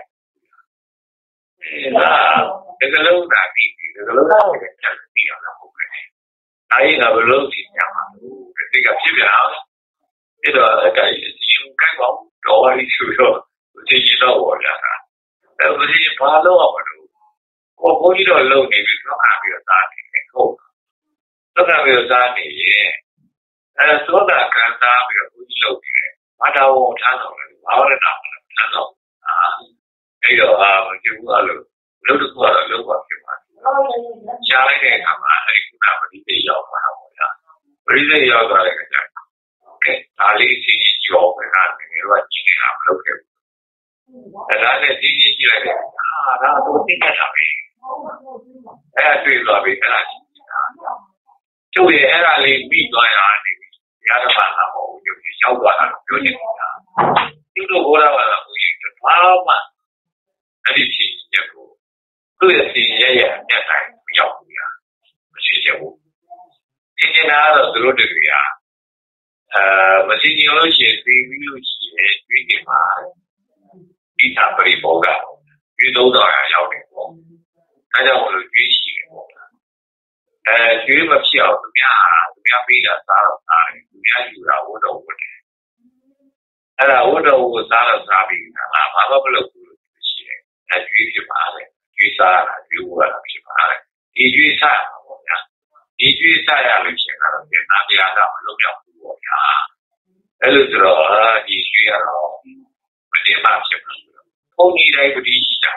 ဒါကလုံးသာတည်ပြီးဒါကလုံးသာတည်တာတည်ရတာဟုတ်ကဲ့အဲဒီကဘယ်လိုသိကြမှာလဲဒီကဖြစ်ပြန်အောင်အဲ့တော့အဲ့ဒါရင်ကိုက်ပေါင်းတော်ပါလိဆိုတော့သိရင်တော့ဟောကြတာအဲ့ဒါကြီးဘာလို့အောင်မလို့ကိုဘုန်းကြီးတော့လုံနေပြီးတော့အားပြီးတော့သားနေတယ်ဟုတ်တော့ကပြီးတော့သားနေရင်အဲသောတာကံသားပြီးတော့ဘုန်းကြီးလုံနေတယ်ဘာတော်ဝန်ထမ်းတော်လဲဘာဝရဏထမ်းတော်အဲ့တော့မကြည့်ဘူးအဲ့လိုလို့တခုကတော့လုံးဝဖြစ်ပါတယ်ရှားလိုက်တဲ့အခါမှာအဲ့ဒီကုဏပတိတိရောက်သွားတာပေါ့ဗျာပရိသေရောက်သွားတဲ့အခါကျကဲဒါလေးစီးကြီးရောပဲကနေတော့ကြီးနေတာမလုပ်ခဲ့ဘူးအဲ့ဒါနဲ့ကြီးကြီးကြည့်လိုက်တယ်ဒါတော့သိတတ်တာပဲအဲ့တွေ့သွားပြီအဲ့ဒါကြီးနေတာကျုပ်ရဲ့အဲ့ဒါလေးပြီးသွားရနေပြီရသဘာသာမဟုတ်ဘူးကျုပ်ရောက်သွားတာပြောနေနေတာဒီလိုဘောရပါလားဘုရားဘာမှအဲ့ဒီဖြစ်ချက်ကိုသူ့ရဲ့စီရဲ့အမျက်တိုင်းမရောက်ဘူးညာမရှိချက်ဘူးဒီနေတာတော့သူတို့တွေကမရှိညလို့ရှိရင်သိပြီးလို့ရှိရင်ဒီနေမှာဒီသာပရိဘောကဒီသုံးတော်ရောက်နေပေါ့အဲကြောင့်မလို့ကြွေးရှိတယ်ပေါ့ကြွေးမဖြစ်အောင်သူများပေးတာစားတော့စားတယ်သူများယူတာဝတ်တော်ဝတ်တယ်အဲ့ဒါဝတ်တော်ဝတ်စားတော့စားပြီးတာဘာမှမလုပ်ဘူးလို့ရှိတယ်အဲကြွေးဖြစ်ပါလေကြွေးစားတာကြွေးဝတ်တာဖြစ်ပါလေဒီကြွေးစားတာပေါ့ဗျာဒီကြွေးစားရလို့ရှိရင်တော့ဒီနာတရားကမလုပ်ရဘူးပေါ့ဗျာအဲ့လိုဆိုတော့ဒီကြွေးရတော့မတင်ပါဖြစ်ဘူးဘုန်းကြီးတိုင်းပတိရှိကြတယ်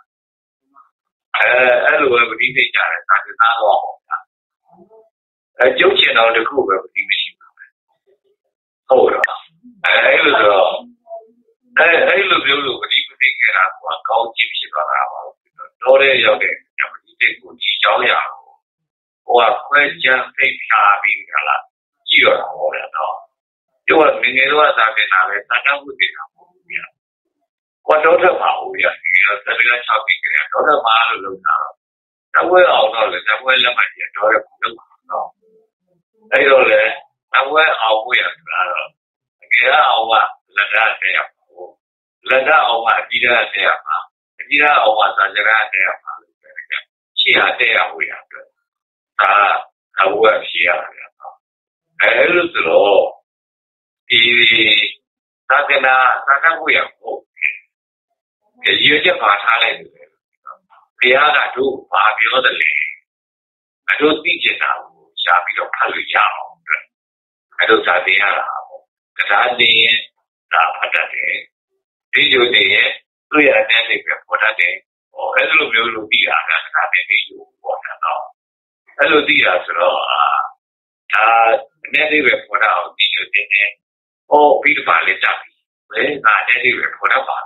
အဲ့လိုပဲပတိသိကြတယ်သာသနာတော်ပေါ့ဗျာကျုပ်ချင်တော်တခုပဲပတိမရှိဘူးဟုတ်တော့အဲ့လိုဆိုတော့အဲ့လိုမျိုးလို့ပတိမသိခဲ့တာကကောင်းခြင်းဖြစ်သွားတာပါတော့တဲ့ရောက်တဲ့ပတိသိကိုဒီเจ้าရဟိုကခွဲချမ်းသိဖြာပြီးခလားကြည့်ရတာဟောတယ်တော့ကျုပ်ကငယ်တော့သာတင်တာပဲသာတဝိသေတာပေါ့ဗျာကိုတော့တော့ပါဘူးဗျာဒီကသတိက6ပြီးကြတယ်တော့မှလို့လုပ်တာတော့ဘွဲအောင်တော့လေဘွဲလက်မှတ်ကြီးတော့ရဘူးလို့တော့အဲ့တော့လေဘွဲအောင်ဘွဲရတာတော့တကယ်အောင်ကလက်ရတဲ့ရပါလက်ရအောင်ကအကြီးရတဲ့ရပါအကြီးရအောင်ကစာကြရတဲ့ရပါလို့ပြောတယ်ရှိရတဲ့ရဝေးရအတွက်ဒါအဘွဲရှိရတယ်တော့အဲ့လိုဆိုတော့ဒီသာသနာ့ဘွဲရဟုတ်ရည်ရွယ်ချက်ပါထားလိုက်တယ်ဘုရားကတို့ဘာပြောတယ်လဲအတို့သိကျင်တာကိုရှားပြီးတော့ဖတ်လို့ရအောင်အတွက်အတို့သာတင်ရတာပေါ့တရားတင်ရင်ဒါဖတ်တတ်တယ်ဒီလိုတင်ရင်သူ့ရဲ့အနေနဲ့ပဲပေါ်တတ်တယ်ဟောအဲ့လိုမျိုးလို့ပြီးတာကတရားတင်ပြီးလို့ပေါ်တာတော့အဲ့လိုသိတာဆိုတော့ဒါအနေနဲ့ပဲပေါ်တာအောင်ဒီလိုတင်တယ်ဟောပြီးတော့ပါလေကြပြီဘယ်ကအနေနဲ့ပဲပေါ်တတ်ပါ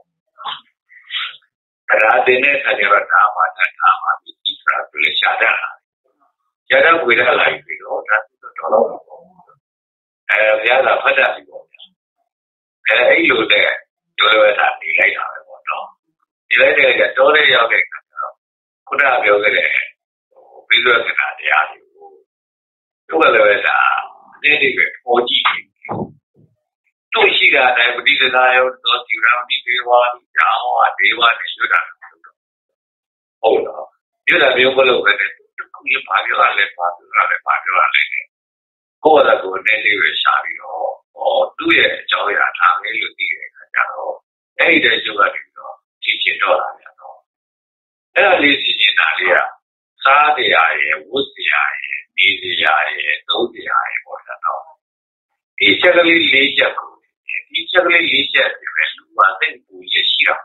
တရားတင်တဲ့အခါကျတော့ဒါမှဒီဆိုတာသူလည်းရှားတာရှားတော့ဝေဒလာပြီးတော့ဒါတော်တော့ဘုရားကဖတ်တတ်ပြီပေါ့ဗျာအဲ့လိုတဲ့တော်ရတာနေလိုက်တာပဲပေါ့နော်တ like a story of a could have your visual canadian. You will have a native OG. Two she got a desire to see around the one, now, they want to shoot at. Oh, no. You have your below with it. You popular, popular. Go the good native shabby or do it, Joey, and I'm going to be a hey, there's your teaching dollar. Early in Alia, Sadia, Woodia, Nidia, Dodia, or the dog. Eachly leisure, one thing to Yeshia.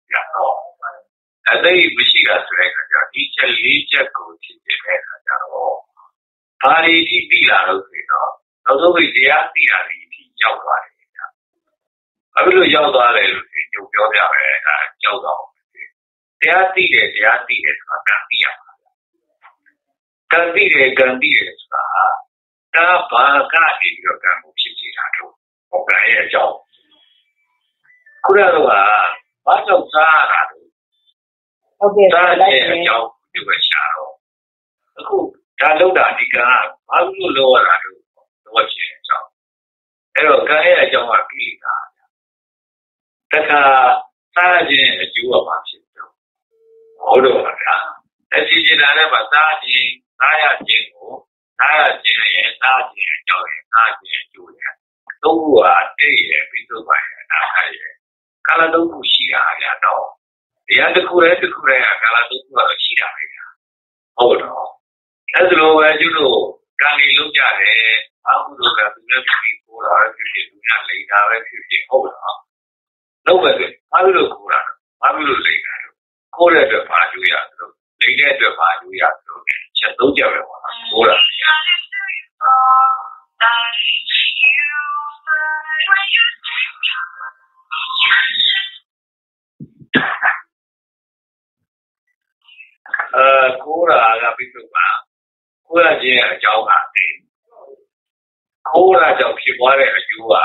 As they wish us to record, each leisure coach in the head. Party Pila, although they are the Yellow. I will yell out a little bit. They are seated, Gandhi, Tapa, your Gamu, okay, job. Kurawa, much of Sara. Okay, a job to a shadow. Taluda, how do you lower watch it? Hello, Kaya Jama Pita. Taka Sajin, a Jew of Marshall. Hold on, as you did a Saji, Saya Jingo, Saya Jin, Saji, and Julia. Who are they, Pito by Kaladu Shia, no. The other Korea, Kaladu Shia. Hold on. As low as you know, Gandhi looked at it, how would you have people or if you do not lay down if you hold on? No, but I will look around. I will lay down. Call it a Paduya, lay at the Paduya, just don't tell me what. Kora, I people. Kora Jay, a job at the Kora job, people are you are.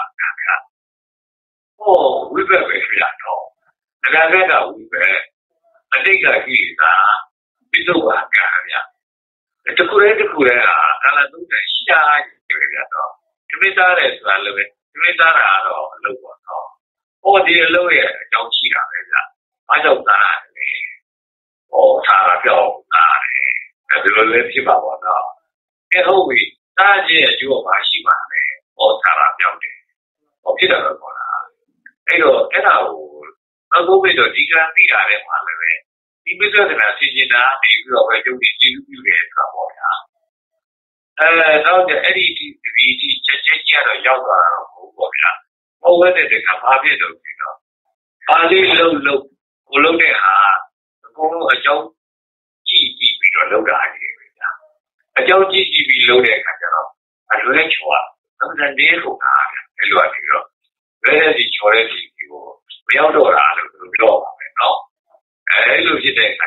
Oh, we were very all. And I read out we were. I think I hear that. People were Garia. It's a Kura, and I do the shy. To be that as well, to be that out of low. Oh, dear lawyer, don't see that. I don't die. Oh, Tara, go. As you will let him out now. Get over it. That is your Mashima, or Tara Yaude, or Peter. And I will go with the Diga and Malay. He was a Sijina, maybe already you get trouble. Now the Eddie Chechia, the Yoga, or whether they come up with it. Are they low, look at her, go a joke, GGB or low idea. A joke GGB loaded at a lecture, sometimes they go hard, a lot of you. Where is the choice you go? We all know how to blow up, no? I look at it.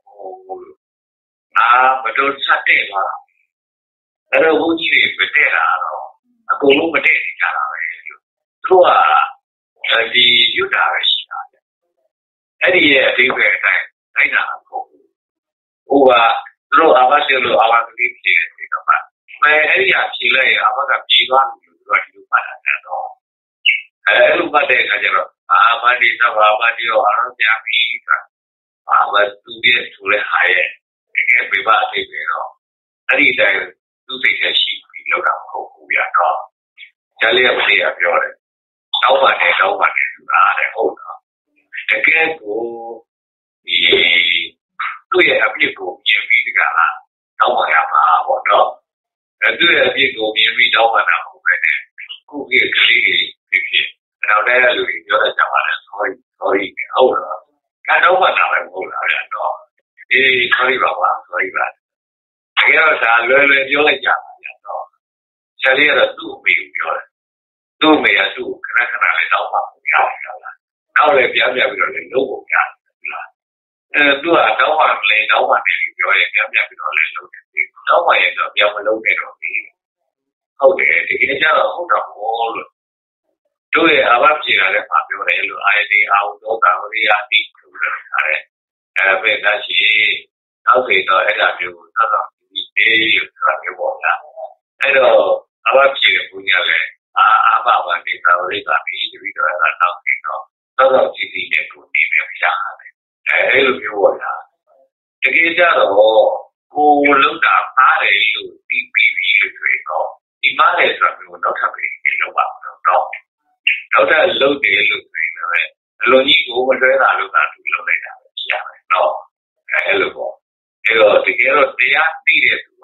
But don't say, I don't know who you with it. I go look at it. Through the Utah. Any year, they were time. I know. Who are through our little our here. My area, Chile, about a big one, you at all. I look at it. Abadi, Abadi, or Arabia, but to get to the higher. Again, we bought it, Any time, to take a sheep, we look up who we are called. Tell you what they are doing. No one is hold on. Again, go the have people in Vigala. No one have or not. And do have people in Vidal and who is really now there you go. Sorry, hold on. Can't open up and hold on. No. Sorry, Baba, sorry, but I guess I'll learn your job. Tell you to do me, do me a do. Now let the other logo. Do a no one lay no one enjoy it. No one is a young located on me. Okay, to get out of all. Do it about the popular idea out of the beh, da ci no, era più stato di tra più buona. Avanti che pugnale avanti da ora da di video da no. Stato ci si ne punti ne piano. Lo più buona. Perché già con l'unda fare io di no. Di male tra più non capire lo va no. Allora lo ogni come era lo da lo no. Ti chiedo te a dire tu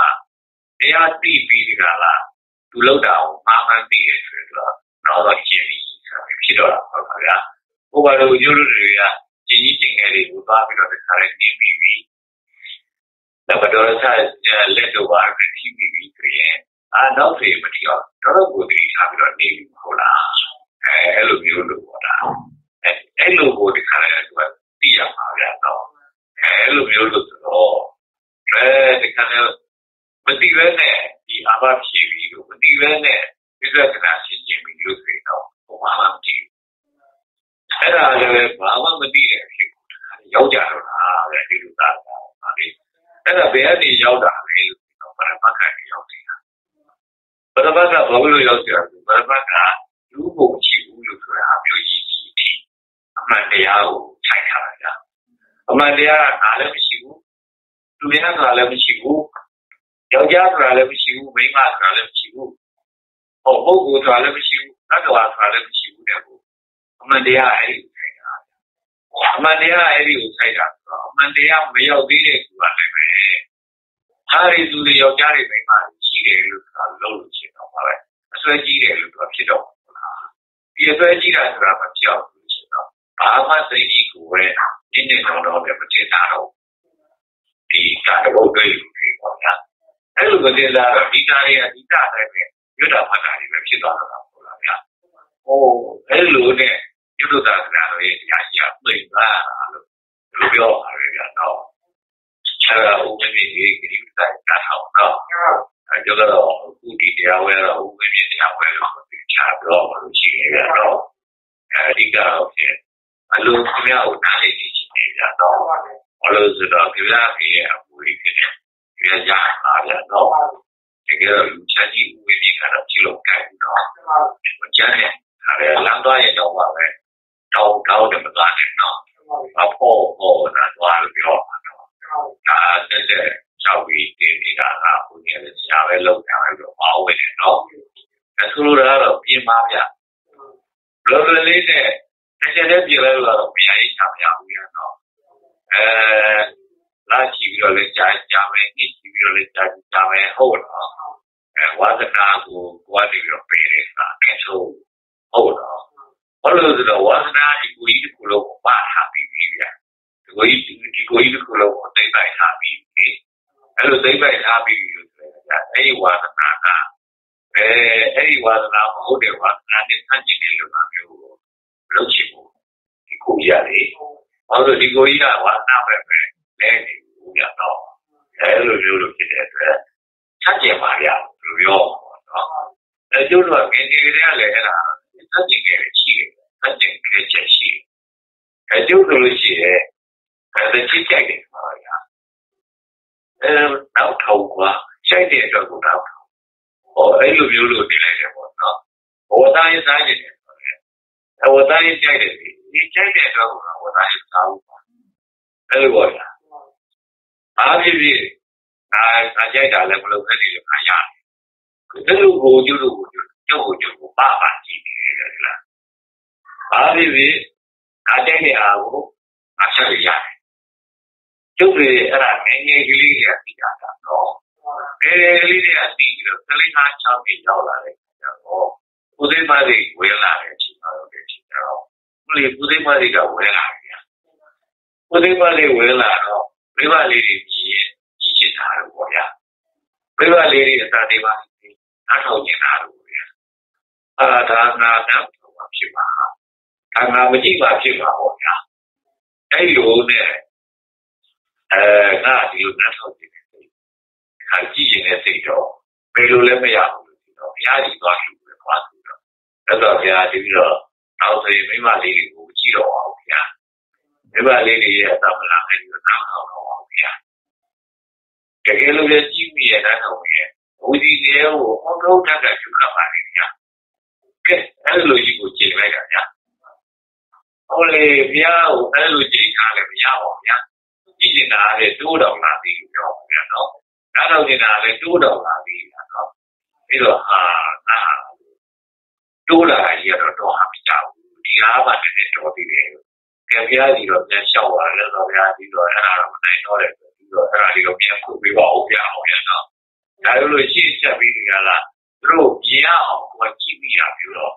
te a dire la tu lo da mamma dire no lo chiediဖြစ်တော့ပါဗျာဟိုဘာလို့ကျိုးတို့တွေကကျင်းကြီးကျင်ငယ်တွေကိုသွားပြီးတော့တခါလေးနေပြီးပြီတော့တော်ဆက်လက်တော့ပါဖြစ်ပြီးပြီဆိုရင်နောက်ပြေမတိတော့တော်ကိုတည်ထားပြီးတော့နေပြီဟုတ်လားအဲ့လိုမျိုးလို့ပေါ့လားအဲ့လိုကိုဒီခါလေးကသိရပါဗျာတော့အဲ့လိုမျိုးလို့ဆိုတော့ဒီခါလေးမတိပဲနဲ့ဒီအဘဖြေပြီးလို့မတိပဲနဲ့ပြည့်စုံတာရှင်းချင်းပြီးလို့ဆိုတော့ဘာမှမကြည့်အဲ့ဒါလည်းဘာမှမသိတဲ့အဖြစ်ကိုရောက်ကြတော့လားတဲ့ဒီလိုသားပါလေအဲ့ဒါဘယ်ကနေရောက်တာလဲလို့ဆိုတော့ပရမတ်ကရောက်နေတာပရမတ်ကဘာလို့ရောက်ကြလဲပရမတ်ကလူ့ကိုချစ်ဘူးလို့ဆိုတာအမျိုးကြီးကြီးအထိအမှန်တရားကိုထိုင်ထားတာကြာအမှန်တရားကငါလည်းမရှိဘူးလူများကလည်းမရှိဘူးယောက်ျားဆိုတာလည်းမရှိဘူးမိန်းမဆိုတာလည်းမရှိဘူးပုဂ္ဂိုလ်ဆိုတာလည်းမရှိဘူးသတ္တဝါဆိုတာလည်းမရှိဘူးတဲ့ကိုအမှန်တရားအဲ့ဒီကိုဆိုင်တာအမှန်တရားအဲ့ဒီကိုဆိုင်တာဆိုတော့အမှန်တရားမရောက်သေးတဲ့သူကလည်းပဲအားရသူတွေယောက်ျားတွေမိန်းမတွေရှိတယ်လို့ဆိုတာလုံးလို့ရှိတော့ပါပဲအစွဲကြီးတယ်လို့ပြောဖြစ်တော့ဟုတ်လားဒီအစွဲကြီးတာဆိုတာမပြောက်ဘူးရှိတော့ဘာမှစိတ်ကြီးကိုပဲနင်းနေတော့ပဲမချစ်တာတော့ဒီကာတဘုတ်တွေပေါ့ဗျာအဲ့လိုကတည်းကတော့ဒီသားတွေကဒီသားတိုင်းပဲရွတ်တာဖတ်တာတွေပဲဖြစ်သွားတာပေါ့လားဗျာဟိုအဲ့လိုနဲ့ရွတ်တာကလည်းတရားကြီးအပြည့်ပါလို့ပြောရတယ်ဗျာတော့ဆရာဦးမင်းကြီးဒီကိစ္စတာထောက်တော့အဲ့တော့အခုဒီတရားဝဲတော့ဦးမင်းကြီးတရားဝဲလို့ဒီချတော့လို့ရှိနေကြတော့အဲဒီကတော့ဖြစ်အလုံးကြီးများကိုနားလေနေရှိနေကြတော့ဘာလို့ဆိုတော့ကြလာကြီးရဲ့အပူကြီးဖြစ်နေကြရပါဗျာတော့တကယ်လို့လူချကြီးဦးမင်းကြီးကတော့ကြည့်လို့ကြိုက်ဘူးတော့ကျန်တဲ့အဲ့လမ်းသွားရင်တော့ပါပဲတောင်းတယ်မသွားနဲ့နော်အဖို့နာသွားလို့ပြောတာတော့ဒါတဲ့ချောက်ပြီးတင်နေတာကဘုရားလည်းဆရာပဲလုပ်တာပဲတော့အောင်းဝင်တယ်နော်အဆိုလိုတာတော့ပြင်ပါဗျလောလောလေးနဲ့တစ်ချက်တည်းပြင်လိုက်လို့တော့မရရေးချမရဘူးရတော့လာချီပြီးတော့လည်းကြာမယ်ညှိချီပြီးတော့လည်းကြာမယ်ဟုတ်တော့ဝါသနာကိုကိုယ်တည်းပြီးတော့ပေးနေတာအဆိုဟုတ်တော့ဘာလို့လဲဆိုတော့ဝါသနာဒီကိုကြီးတစ်ခုလုံးကိုပါထားပြီးပြီဗျာဒီကိုကြီးတစ်ခုလုံးကိုသိမ့်ပိုက်ထားပြီးပြီအဲ့လိုသိမ့်ပိုက်ထားပြီးလို့ဆိုရင်အဲ့ဒီဝါသနာကအဲ့ဒီဝါသနာမဟုတ်တဲ့ဝါသနာနဲ့ဆန့်ကျင်တဲ့လူမျိုးကိုလုပ်ချင်ဘူးဒီကိုကြီးရတယ်ဘာလို့ဒီကိုကြီးကဝါသနာပဲလဲနေဘူးဗျာတော့အဲ့လိုမျိုးလို့ဖြစ်တဲ့အတွက်ဆန့်ကျင်ပါဗျာလို့ပြောတော့အဲ့ကျိုးတော့ငယ်ငယ်တွေကလည်းအဲ့ဒါဆန့်ကျင်ခဲ့ရှိတယ်ဆန့်ကျင်ခဲ့ချက်ရှိတယ်အဲ့ကျိုးဆိုလို့ရှိရင်အဲ့ဒါချစ်ကြိုက်တယ်ပါဗျာနောက်ထောက်ကွာရှိုက်တဲ့အတွက်ကိုတော့အဲ့လိုမျိုးလို့နေလိုက်တယ်ပေါ့နော်ဝတ်သားရေးစားနေတယ်ဝတ်သားရေးကြိုက်တယ်ဒီကြိုက်တဲ့အတွက်ကိုဝတ်သားရေးစားဘူးအဲ့လိုပေါ့ဗျာအားဖြင့်အားကြိုက်တာလည်းမလုပ်ခဲ့တယ်လို့ခါရတယ်အဲ့လိုကိုကျိုးကိုပါကြည့်နေတယ်လားအားဖြင့်အားကြိုက်တဲ့အားကိုအားချက်ရတယ်ကျုပ်တွေအဲ့ဒါငယ်ငယ်ကလေးတွေကသိတာတော့ငယ်ငယ်ကလေးတွေကသိပြီးတော့ကလေးသား6နှစ်ရောက်လာတယ်တော့ဦးသိမ်းမတွေဝင်လာတယ်ချိန်တော့တယ်ချိန်တော့ဦးသိမ်းမတွေကဝင်လာတယ်ဦးသိမ်းမတွေဝင်လာတော့မိဘလေးတွေကြီးချစ်တာတော့ပေါ့ဗျာမိဘလေးတွေအသာတွေပါအားထုတ်နေတာတော့ဗျာဒါနာတော့ဖြစ်ပါဒါငါမကြည့်ပါဖြစ်ပါပေါ့ဗျာအဲ့လိုနဲ့ငါဒီလိုနှထောက်နေတယ်ခါကြည့်နေတဲ့စိတ်တော့ဘယ်လိုလဲမရဘူးလို့ဆိုတော့ဘုရားကြီးသွားလို့ပဲသွားဆိုတော့အဲ့တော့ဘုရားဒီပြီးတော့နောက်ဆိုရင်မိမလေးတွေကိုကြည့်တော့အောင်ဘုရား ba lady ya ta mala mai na ho ho ya ke ke lo ye ji mi ya na ho ye u ji ye ho ho do ta ka ju ka ba ni ya ke ai lo ji ko ji mai ka ya ho le bia ho ai lo ji ka le ya ho ya ji ji na le do dao la ti yo ya no na dao ji na le do dao la ti ya no bi lo ha na do la ji ya do ha bi ja di ha ba ne do ti de ke bia ji lo nya xiao wa le lo bia ji lo ai la ma nai do le ji lo ai la ji lo pian ku bi ba ho ya ho ya no da lo shi set bi ni ya la tu lo pian ya aw ko ji bi ya bi lo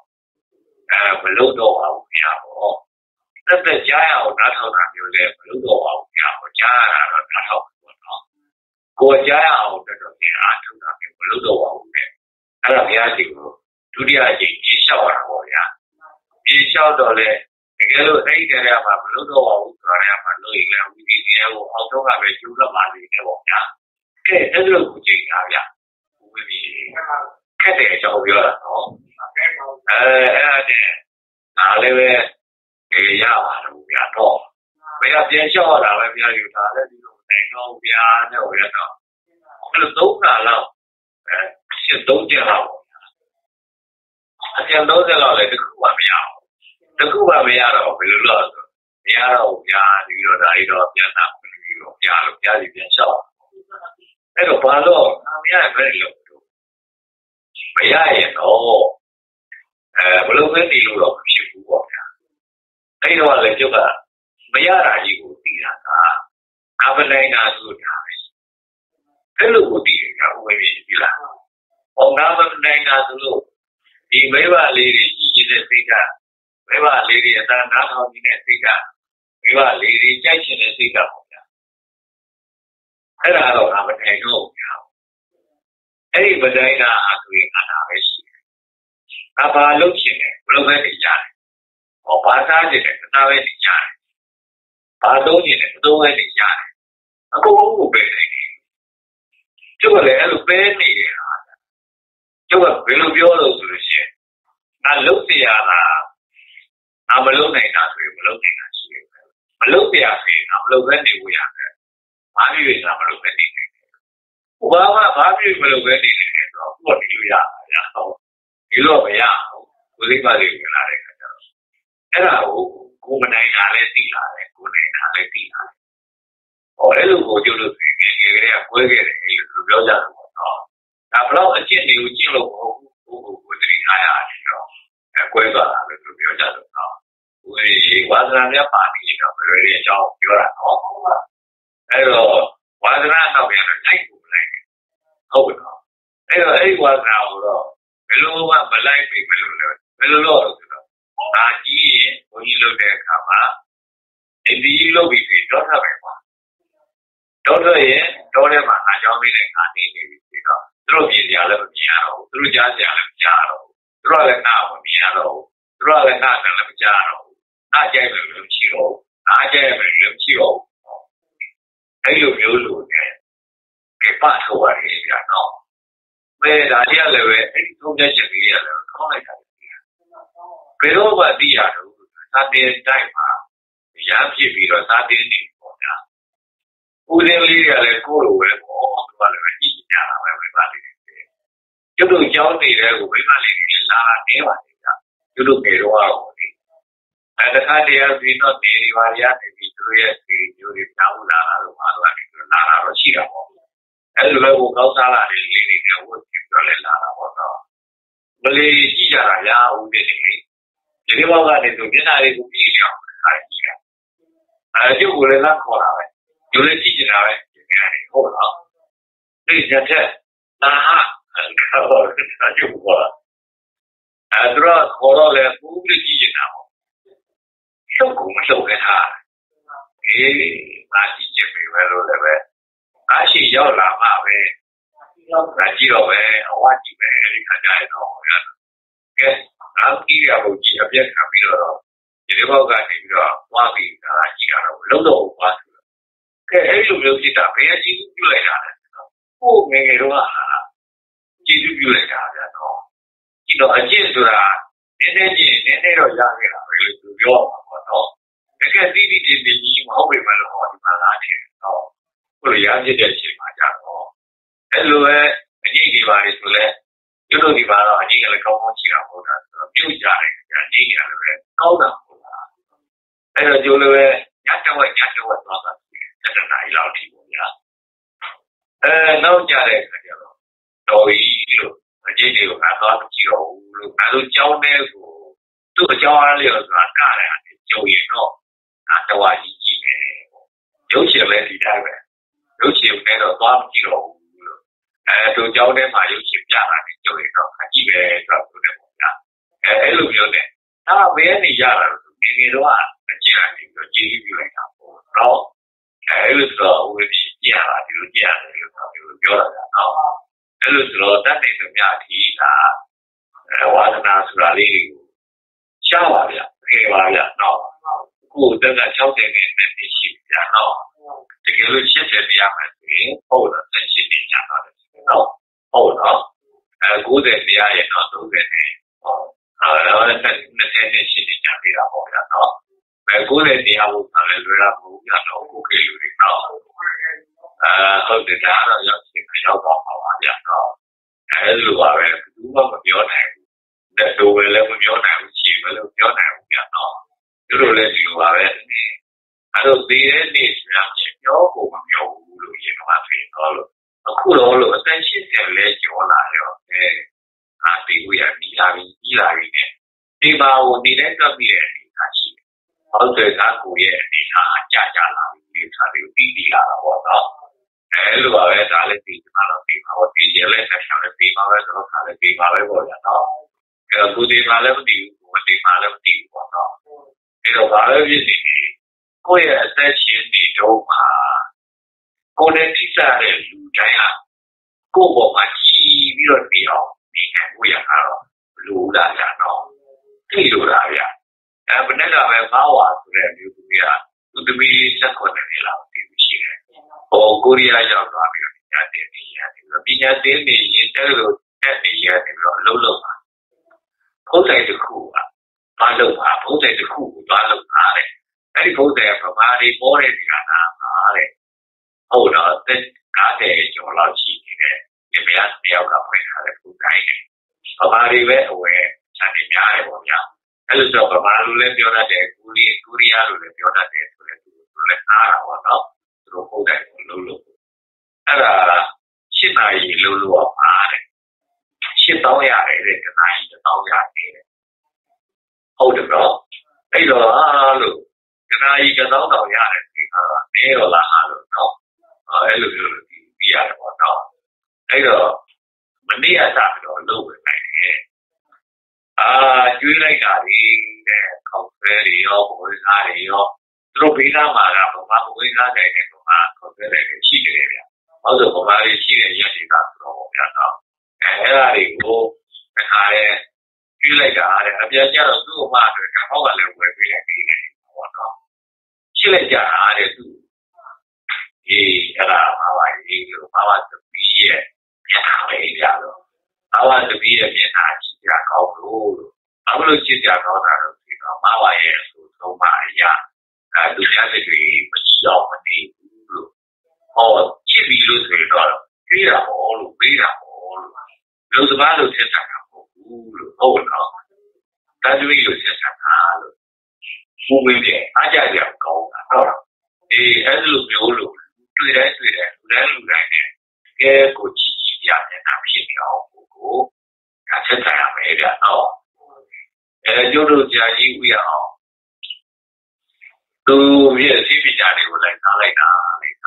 ma lo do wa ho ya hoသက်ကြားရအောင်နားထောင်တာမျိုးလည်းမလုပ်တော့ပါဘူးကြာ။ကြားရတာတော့နားထောင်ပါတော့။ကိုယ်ကြားရအောင်တော်တော်များအားထုတ်တာမျိုးမလုပ်တော့ပါဘူးလေ။အဲ့ဒါဘုရားရှင်ကိုဒုတိယအကြိမ်ပြေလျှောက်ရတာပေါ့ဗျာ။ပြေလျှောက်တော့လေတကယ်လို့အဲ့ဒီတည်းကမှမလုပ်တော့ပါဘူးဆိုတော့မှလို့ရင်လည်းဝိသီတရားကိုအောက်တော့ကပဲကျူတော့ပါလိမ့်မယ်ပေါ့ဗျာ။ကဲအဲ့လိုကိုကြည့်တာဗျာ။ဝိသီခက်တဲ့အကြောင်းပြောတာနော်။အဲ့ဒါနဲ့ဒါလည်းပဲရပါတယ်ဗျာတော့ဘယ်ကပြန်လျှောက်ရတာပဲဗျာယူတာလည်းဒီလိုနိုင်တော့ဗျာနဲ့ဟိုရတော့ဘယ်လိုသုံးတာလောက်ရှင်းသုံးကြလောက်အကျဉ်း30လောက်လည်းတခုမှမရဘူးတခုမှမရတော့ဘယ်လိုလုပ်ဆိုမရတော့ဗျာဒီတော့ဒါကြီးတော့ပြန်တာပြီးတော့ဗျာလို့ဗျာကြီးပြန်လျှောက်အဲ့တော့ဘာလို့မရရင်ဘယ်လိုလုပ်မရရင်တော့ဘယ်လိုပဲနေလို့တော့မဖြစ်ဘူးပေါ့ဗျာအဲ့တော့လည်းကျုပ်ကမရတာကြီးကိုသိတာကအပနိုင်တာဆိုတာပဲအဲ့လိုကိုသိတယ်ကဥပ္ပမေပြီလား။ဟောငါမနိုင်တာဆိုလို့ဒီမိဘလေးတွေကြီးကြီးတဲ့စိတ်ကမိဘလေးတွေအသာနားထောင်နေတဲ့စိတ်ကမိဘလေးတွေကြိုက်ချင်တဲ့စိတ်ကပေါ့ဗျာ။အဲ့ဒါတော့ငါမနိုင်တော့ဘူးဗျာ။အဲ့ဒီမနိုင်တာအဆိုရင်ငါပဲရှိတယ်။ငါဘာလုပ်ချင်လဲဘယ်လိုပဲနေကြတယ်။ဘာသာကျင်တယ်သာပဲနေကြတယ်။ဘာသုံးကျင်တယ်သုံးပဲနေကြတယ်။အကုန်လုံးကိုပဲနေတယ်။ကျုပ်ကလည်းအဲ့လိုပဲနေရတာ။ကျုပ်ကဘယ်လိုပြောလို့ဆိုလို့ရှိရင်ငါလုပ်เสียရတာငါမလုပ်နိုင်တာဆိုရင်မလုပ်နိုင်တာရှိတယ်။မလုပ်เสียရဆိုရင်ငါမလုပ်ဘဲနေဖို့ရတယ်။ဘာဖြစ်လို့ငါမလုပ်ဘဲနေနိုင်လဲ။ဘာဖြစ်မလုပ်ဘဲနေနိုင်လဲဆိုတော့ကိုယ်နေလို့ရတာဗျာ။ဒီလိုမရဘူး။ကိုယ်စိတ်ပါလိမ့်ဝင်လာတဲ့ခါကျတော့အဲ့ဒါကိုမနိုင်တာလည်းသိလာတယ်ကိုနိုင်တာလည်းသိလာတယ်ဟောအဲ့လိုကိုကျုပ်တို့ငယ်ငယ်ကလေးကကွဲခဲ့တယ်အဲ့လိုပြောကြတယ်ပေါ့နော်ဒါဘလောက်အကျင့်တွေကိုကျင့်လို့မဟုတ်ဘူးကိုသတိထားရတယ်တော့ကွဲသွားတာလို့ပြောကြတယ်နော်ဝါသနာများပါနေတော့ဘယ်လိုလဲအကြောင်းပြောတာနော်အဲ့တော့ဝါသနာတော့ပြန်တော့လိုက်ကိုလိုက်ဟုတ်ကဲ့နော်အဲ့တော့အဲ့ဒီဝါသနာကိုတော့ဘယ်လိုမှမလိုက်ပြီဘယ်လိုတော့ဒါကြီးရင်ဘုန်းကြီးလုပ်တဲ့အခါမှာဒီလုပ်ပြီးပြီးတော့ထားပဲပေါ့တော့ရင်တော့ထဲမှာအကြောင်းလေးနဲ့ခါနေနေပြီးတော့သူတို့မြင်ကြလည်းမမြင်ရတော့ဘူးသူတို့ကြားကြလည်းမကြားတော့ဘူးသူတို့လည်းနားမမြင်ရတော့ဘူးသူတို့လည်းနားလည်းမကြားတော့ဘူးနားကြိုက်လို့မရှိတော့ဘူးနားကြိုက်လို့လည်းမရှိတော့ဘူးအဲ့လိုမျိုးလို့နဲ့ကပတ်ထုတ်ရတယ်ကြာတော့မဲဒါကြီးလည်းပဲအဲ့ဒီသုံးချက်ချက်လေးရလည်းခေါင်းလိုက်တာဘယ်တော့မှသိရတော့သာတင်တိုင်းမှာရမ်းဖြစ်ပြီးတော့သာတင်နေပေါ့ဗျာဦးစင်းလေးတွေကလည်းကိုယ့်လိုပဲပေါ့သူကလည်းကြည့်ကြတာပဲမိဘလေးတွေကျုပ်တို့ကြောင်းနေတဲ့ကိုမိဘလေးတွေလာနေပါလေဗျာကျုပ်တို့ငယ်တော့အောင်လေတခါတည်းပြီးတော့နေဒီပါရနေပြီးသူတို့ရဲ့ဒီမျိုးတွေတောင်းလာတာတော့မတော်ဘူးလာတာတော့ရှိတာပေါ့အဲ့လိုပဲကိုကောက်စားလာတဲ့လေးတွေကဝတ်ပြီးတော့လည်းလာတာပေါ့နော်မလေးကြည့်ကြတာရာဦးနေနေဒီလိုဘောကနေဆိုမျက်နှာလေးကိုကြည့်ရအောင်ခါကြည့်တာကျုပ်ကလည်းလက်ခေါ်တာပဲကျုပ်လည်းကြည့်နေတာပဲဟုတ်လားဒီချက်ချက်နာဟာကျုပ်ခေါ်တာသူကခေါ်တော့လေပူပြီးကြည့်နေတာပေါ့ရှုပ်ကုန်မရှုပ်ခဲ့တာငါကြည့်ချက်ပဲလို့လည်းပဲငါရှိရောက်လာမှပဲငါကြည့်တော့ပဲအဝကြည့်ပဲအဲဒီခါကျရင်တော့ကဲအားကြီးရဖို့ကြီးအပြတ်ခံပြီးတော့ဒီလိုဘောက်ကနေပြီးတော့ဝါပြီးဒါကြည့်ရတော့လုံးတော့ပါဆိုတော့ကဲအဲ့လိုမျိုးဖြစ်တာဘယ်အကြည့်ပြုလိုက်တာလဲကိုငယ်ငယ်တော့ကြည့်ပြုလိုက်တာဗျာတော့ဒီတော့အကျင့်ဆိုတာနည်းနည်းချင်းနည်းနည်းတော့ရခဲ့တာပဲလို့ပြောမှာပေါ့နော် cái tí thì mình không bị mà họ thì mà là chuyện đó có lý do gì để chuyện mà chẳng có cái lúc ấy những cái bài thì tôi lấy những cái bài đó những cái là không có chỉ là một cái biểu giá này những cái là cao đẳng cái đó cho lúc ấy nhát cho vậy đó là cái là đại lão thì cũng nhá nó ra đây cái đó rồi lúc cái gì điều là có chỉ là lúc cái lúc cháu này của tôi cháu liệu là cả này cháu yên nó cho ai gì này有些人理解呗，有些那个短期了，都叫那嘛有些家啦，就那个还几个专门的国家，路有的，他别人家了，那个的话，既然这个经济来讲，然后，有时候我们去见了，就是见了，就是表达的啊，有时候咱那个面提他，完了拿出来的，想法的，开发的，喏。古这个朝鲜的那些信仰哦，这个是现在的样子，后的这些信仰的哦，后的古代的呀也都在那哦，然后那些信仰的啦后的哦，古代的呀我看来是啦不一样的，古给有的哦，后的咱呢要去要搞好啊呀哦，如果呗，如果不表态，那都为了不表态，去为了表态不呀哦。တို့လည်းဒီလိုပါပဲအဲ့တော့ဒီရဲ့နေ့ဆိုရင်ပြောဖို့မပြောဘူးလို့ရေတော့ဖြစ်တော့လို့အခုတော့လို့အသက်80လဲကျော်လာရောဒီဝရပြီးလာပြီနဲ့ဒီမှာဟိုနေတဲ့တွက်ပြီးတဲ့အနေအထားရှိတယ်ဟုတ်တယ်ကကိုရဲ့အနေအထားအကြလာပြီဒီခါလေးပြီးလာတာပေါ့နော်အဲ့လိုပါပဲဒါလည်းဒီမှာတော့ဒီမှာတော့ဒီရလဲဆက်ရှောင်းလည်းဒီမှာပဲဆိုတော့ခါလည်းဒီမှာပဲပေါ့ဗျာနော်အဲ့တော့ကိုဒီမှာလည်းမသိဘူးဒီမှာလည်းမသိဘူးပေါ့နော်အဲ့တော့ဘာလို့ဖြစ်နေလဲကိုယ့်ရဲ့အသက်ရှင်နေတော့မှာကိုယ်နဲ့တိကျတဲ့လူတိုင်းကကိုယ့်ပေါ်မှာကြီးပြီးတော့နေအောင်နေနိုင်ကိုရတာတော့လူလာကြတော့သိလို့လားဗျဘယ်နဲ့ကပဲမောက်ဝါဆိုတဲ့မျိုးသူကသူသမီး16နှစ်လောက်တည်ရှိတယ်ဟိုကိုရီးယားရောက်သွားပြီးတော့ပညာသင်နေရတယ်ပညာသင်နေရင်တဲ့လိုတက်နေရတယ်ပြီးတော့အလုပ်လုပ်ပါဖုတ်ဆိုင်တစ်ခုကဘာလုပ်ပါဖုတ်ဆိုင်တစ်ခုကိုသွားလုပ်ပါတဲ့အဲ့ဒီဖုတ်ဆိုင်ကဗမာတွေပေါ်တဲ့နေရာနာပါတဲ့ဟုတ်တော့တက်90ကျော်လောက်ရှိနေတဲ့ဒီမယားတစ်ယောက်ကဖွင့်ထားတဲ့ဖုတ်ဆိုင်နဲ့ဗမာတွေပဲအဝယ်ချန်နေများတယ်ပေါ့ဗျာအဲ့လိုဆိုဗမာလူလည်းပြောတတ်တယ်ကိုရီးယားလူလည်းပြောတတ်တယ်ဆိုလည်းသူလည်းအားတာပေါ့နော်သူတို့ဖုတ်ဆိုင်ကိုလုပ်လို့အဲ့ဒါ7နာရီလုပ်လို့ပါတဲ့8000ရတယ်တဲ့တစ်နာရီ1000ရတယ်ဟုတ်တယ်နော်အဲ့တော့လို့ကနာကြီး1000တောင်ရတယ်ဒီကနေတော့လားလို့နော်အဲ့လိုမျိုးပြီးရတယ်ပေါ့နော်အဲ့တော့မနေ့ကစပြီးတော့လုပ်ဝင်နိုင်တယ်ကျွေးလိုက်တာဒီတဲ့ခေါက်ဆွဲတွေရောဘဝသားတွေရောသူတို့ဘေးနားမှာကဘဝဘဝသားတွေနဲ့တော့ခေါက်ဆွဲတယ်ရှိတယ်ဗျဟုတ်ဆိုဘဝတွေရှိတဲ့ရက်တွေကဆိုတော့ဗျာတော့အဲ့ဒါတွေကိုတစ်ခါရဲကျွေးလိုက်တာတဲ့အပြည့်ကျတော့သူ့အမအတွက်ဟောကလည်းဝယ်ပေးလိုက်ပြီးတယ်ပေါ့နော်ရှင်းလိုက်ကြတာတဲ့သူအဲ့ဒါဘာပါရေးလို့ဘာပါသမီးရဲ့မျက်နှာလေးကြတော့ဘာပါသမီးရဲ့မျက်နှာကြည့်ကြကောင်းလို့ဘာလို့ကြည့်ကြကောင်းတာလို့ဒီတော့ဘာပါရဲ့ဆိုသုံးပါအရာသူများတွေမကြည့်တော့မနေဘူးလို့ဟောကြည့်ပြီးလို့ဆိုတော့ပြေးတာဟောလို့ပေးတာဟောလို့လူစကားလို့ဆက်ဆံတာမဟုတ်ဘူးလို့ဟုတ်တော့တန်တွေးလို့ဆက်ဆံတာလို့ဘုံမင်းရဲ့အားကြကြကောင်းတာဟုတ်လားအဲ့လိုမျိုးလို့တွေ့တိုင်းလူတိုင်းနဲ့ကဲကိုကြည့်ပြနေတာဖြစ်နေအောင်ကိုဆက်ဆံရမယ်ဗျဟုတ်ကျိုးတို့ကြာကြီးဥရအောင်သူရဲ့အသိပညာတွေကိုလိုက်ထားလိုက်တာ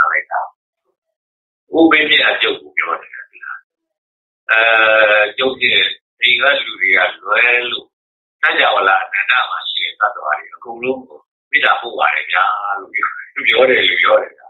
ဥပ္ပေမြတ်အကျုပ်ကိုပြောတယ်ဒီလားကျုပ်ရဲ့ဒီကလူတွေကလွဲလို့စัจ java လာအနန္တမှာရှိတဲ့သတ္တဝါတွေအကုန်လုံးကိုမေတ္တာပို့ပါတယ်ဗျာလို့ပြောတယ်ဥယျာဉ်က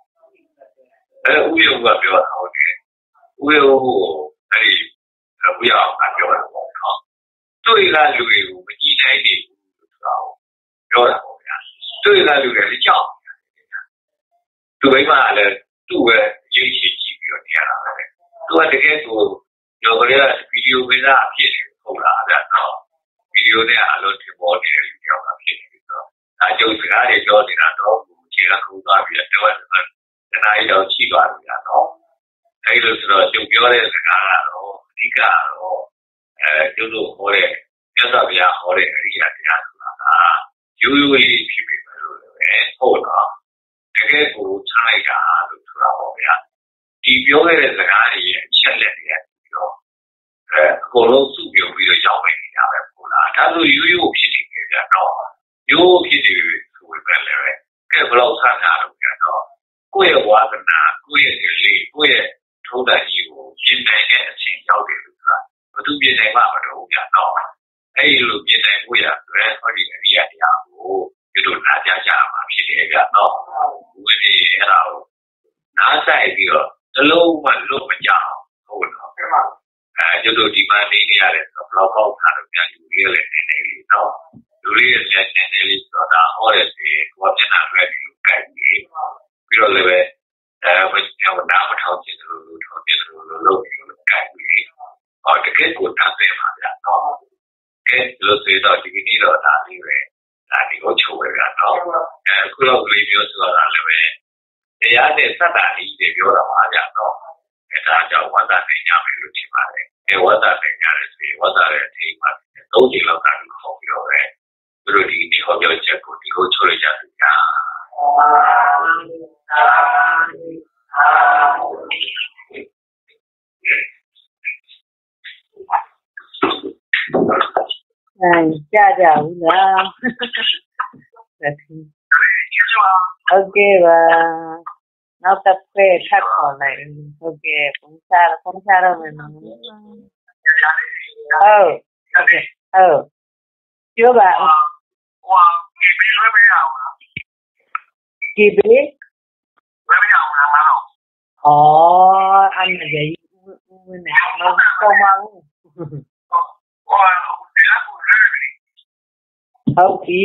ပြောတာဟုတ်တယ်ဥယျာဉ်ကိုအဲ့ဒီဥယျာဉ်ကပြောတာပေါ့နော်တွေ့လာလူတွေကိုမကြည့်နိုင်နေဘူးဆိုတာကိုပြောတာပေါ့ဗျာတွေ့လာလူတွေကြောက်သူမိမလည်းသူ့ပဲရိပ်ချကြည့်ပြီးတော့နေရတာပဲသူကတကယ်ကိုရောကလေးကဗီဒီယိုပေးတာဖြစ်နေဟုတ်လားဗျာနော်ဗီဒီယိုနဲ့အလုံးတင်ပေါ်နေတဲ့လူကြောင့်ဖြစ်နေပြီးတော့ကျုပ်စကားတွေပြောနေတာတော့ခြေကခုန်သွားပြီးတော့တနားရီတော့ရှိသွားပြီနော်အဲ့လိုဆိုတော့ကျုပ်ပြောတဲ့စကားကတော့အဓိကတော့ကျုပ်တို့ဟောတဲ့မြတ်စွာဘုရားဟောတဲ့အရိယာတရားဆိုတာကရိုးရိုးလေးဖြစ်ပြီလို့လည်းဟုတ်တော့တကယ်ကိုချလိုက်တာလို့ဆိုတာပေါ့ဗျာဒီပြောခဲ့တဲ့စကားတွေရဲ့အချက်လက်တွေပြီးတော့အကုန်လုံးစုပြုံပြီးတော့ရောက်နေကြပဲပေါ့လားဒါဆိုရိုးရိုးဖြစ်နေကြကြတော့ရိုးဖြစ်နေဆိုပဲလေကဲဘလို့ဆန်းတာလို့ကြတော့ကိုယ့်ရဲ့ဝါသနာကိုယ့်ရဲ့လေးကိုယ့်ရဲ့ထုံးစံကြီးကိုပြင်နိုင်တဲ့အချိန်ရောက်တယ်လို့ဆိုတာဘယ်သူပြင်နိုင်မှမတော့ကြတော့အဲ့ဒီလိုပြင်နိုင်ဖို့ရဆိုဟောဒီအရိယာတရားကိုဒီလိုနားကြကြမှာဖြစ်တယ်ကြတော့ဝိနည်းအဲ့ဒါကိုနားဆိုင်ပြီးတော့တလုံးမှလွတ်မကြအောင်ဟုတ်တော့ကျတို့ဒီမှာနေနေရတယ်ဆိုတော့ဘလောက်ပေါက်ထားလို့ပြန်ယူရလေနေနေလေးတော့လူလေးရဲ့နေနေလေးဆိုတော့ဟောတဲ့ဒီကိုမျက်နှာလွှဲပြီးလို့ကြိုက်ပြီးတော့လည်းပဲဘယ်တော့နားမထောင်ချင်လို့ထောင်ချင်လို့လုပ်ပြီးလို့ကြိုက်ပြီးတကယ်ကိုနားတယ်ပါဗျာတော့ကဲလို့ဆိုတော့ဒီနေ့တော့ဒါလေးပဲဒါဒီကိုချိုးပဲဗျာတော့ခုတော့လေးပြောဆိုတာလည်းပဲတရားနဲ့စက်တာလေးတွေပြောတာပါဗျာတော့ဒါကြောင့်ဝါသနေကြမယ်လို့ထင်ပါတယ်ဝါသနေကြတယ်ဆိုရင်ဝါသရဲ့အထိပ်မှာ၃ချိန်လောက်တာလို့ခေါ်ပြီးတော့ပဲသူတို့ဒီနေ့ဟောပြောချက်ကိုဒီလိုချိုးလိုက်ကြတယ်ဗျာကြဘူးလားဟုတ်ကဲ့ပါနောက်တစ်ဖက်ထပ်ခေါ်လိုက်ဟုတ်ကဲ့ပုံချတော့မယ်နော်ဟုတ်ပြောပါကေဘီလွှဲမရဘူးလားကေဘီလွှဲမရဘူးလားအဲ့ဒါကြီးဦးနေတော့မအောင်ဒီလောက်ကိုလွှဲပြီဟုတ်ပြီ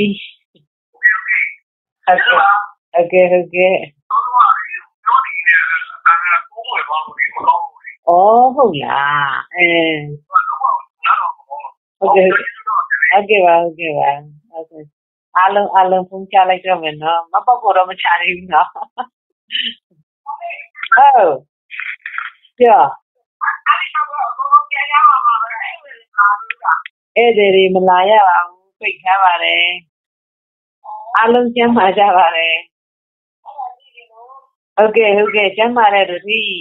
ဟုတ်ကဲ့တော့တော့ဒီနဲ့တာကကိုယ်ပေါ်လို့ဒီမလို့ဟုတ်လားဟုတ်ကဲ့အားလုံးဖုန်းချလိုက်တော့မယ်နော်မပေါ့တော့မချနိုင်ဘူးနော်ဟုတ်ပြောအဲ့ဒီမလာရပါဘူးပြိတ်ထားပါတယ်အားလုံးကျမ်းမာကြပါတယ်ဟုတ်ကဲ့ကျမ်းမာတဲ့သူကြီး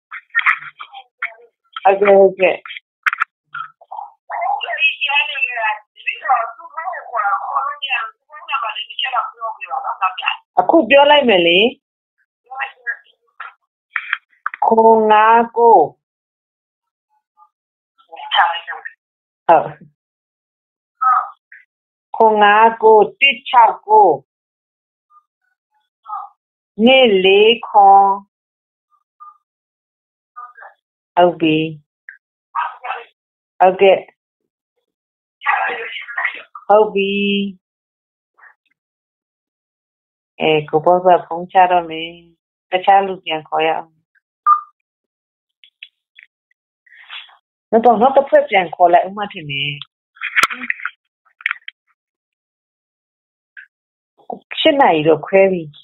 ဟုတ်ကဲ့အခုပြောလိုက်မယ်လေ9ကိုဟုတ်9ကို169နေ့4ခွန်ဟုတ်ပြီဟုတ်ကဲ့ဟုတ်ပြီကိုဘောကဖုန်းချတော့မယ်တခြားလူပြန်ခေါ်ရအောင်နောက်တစ်ဖက်ပြန်ခေါ်လိုက်ဥမထင်နေ7 နာရီတော့ခွဲပြီ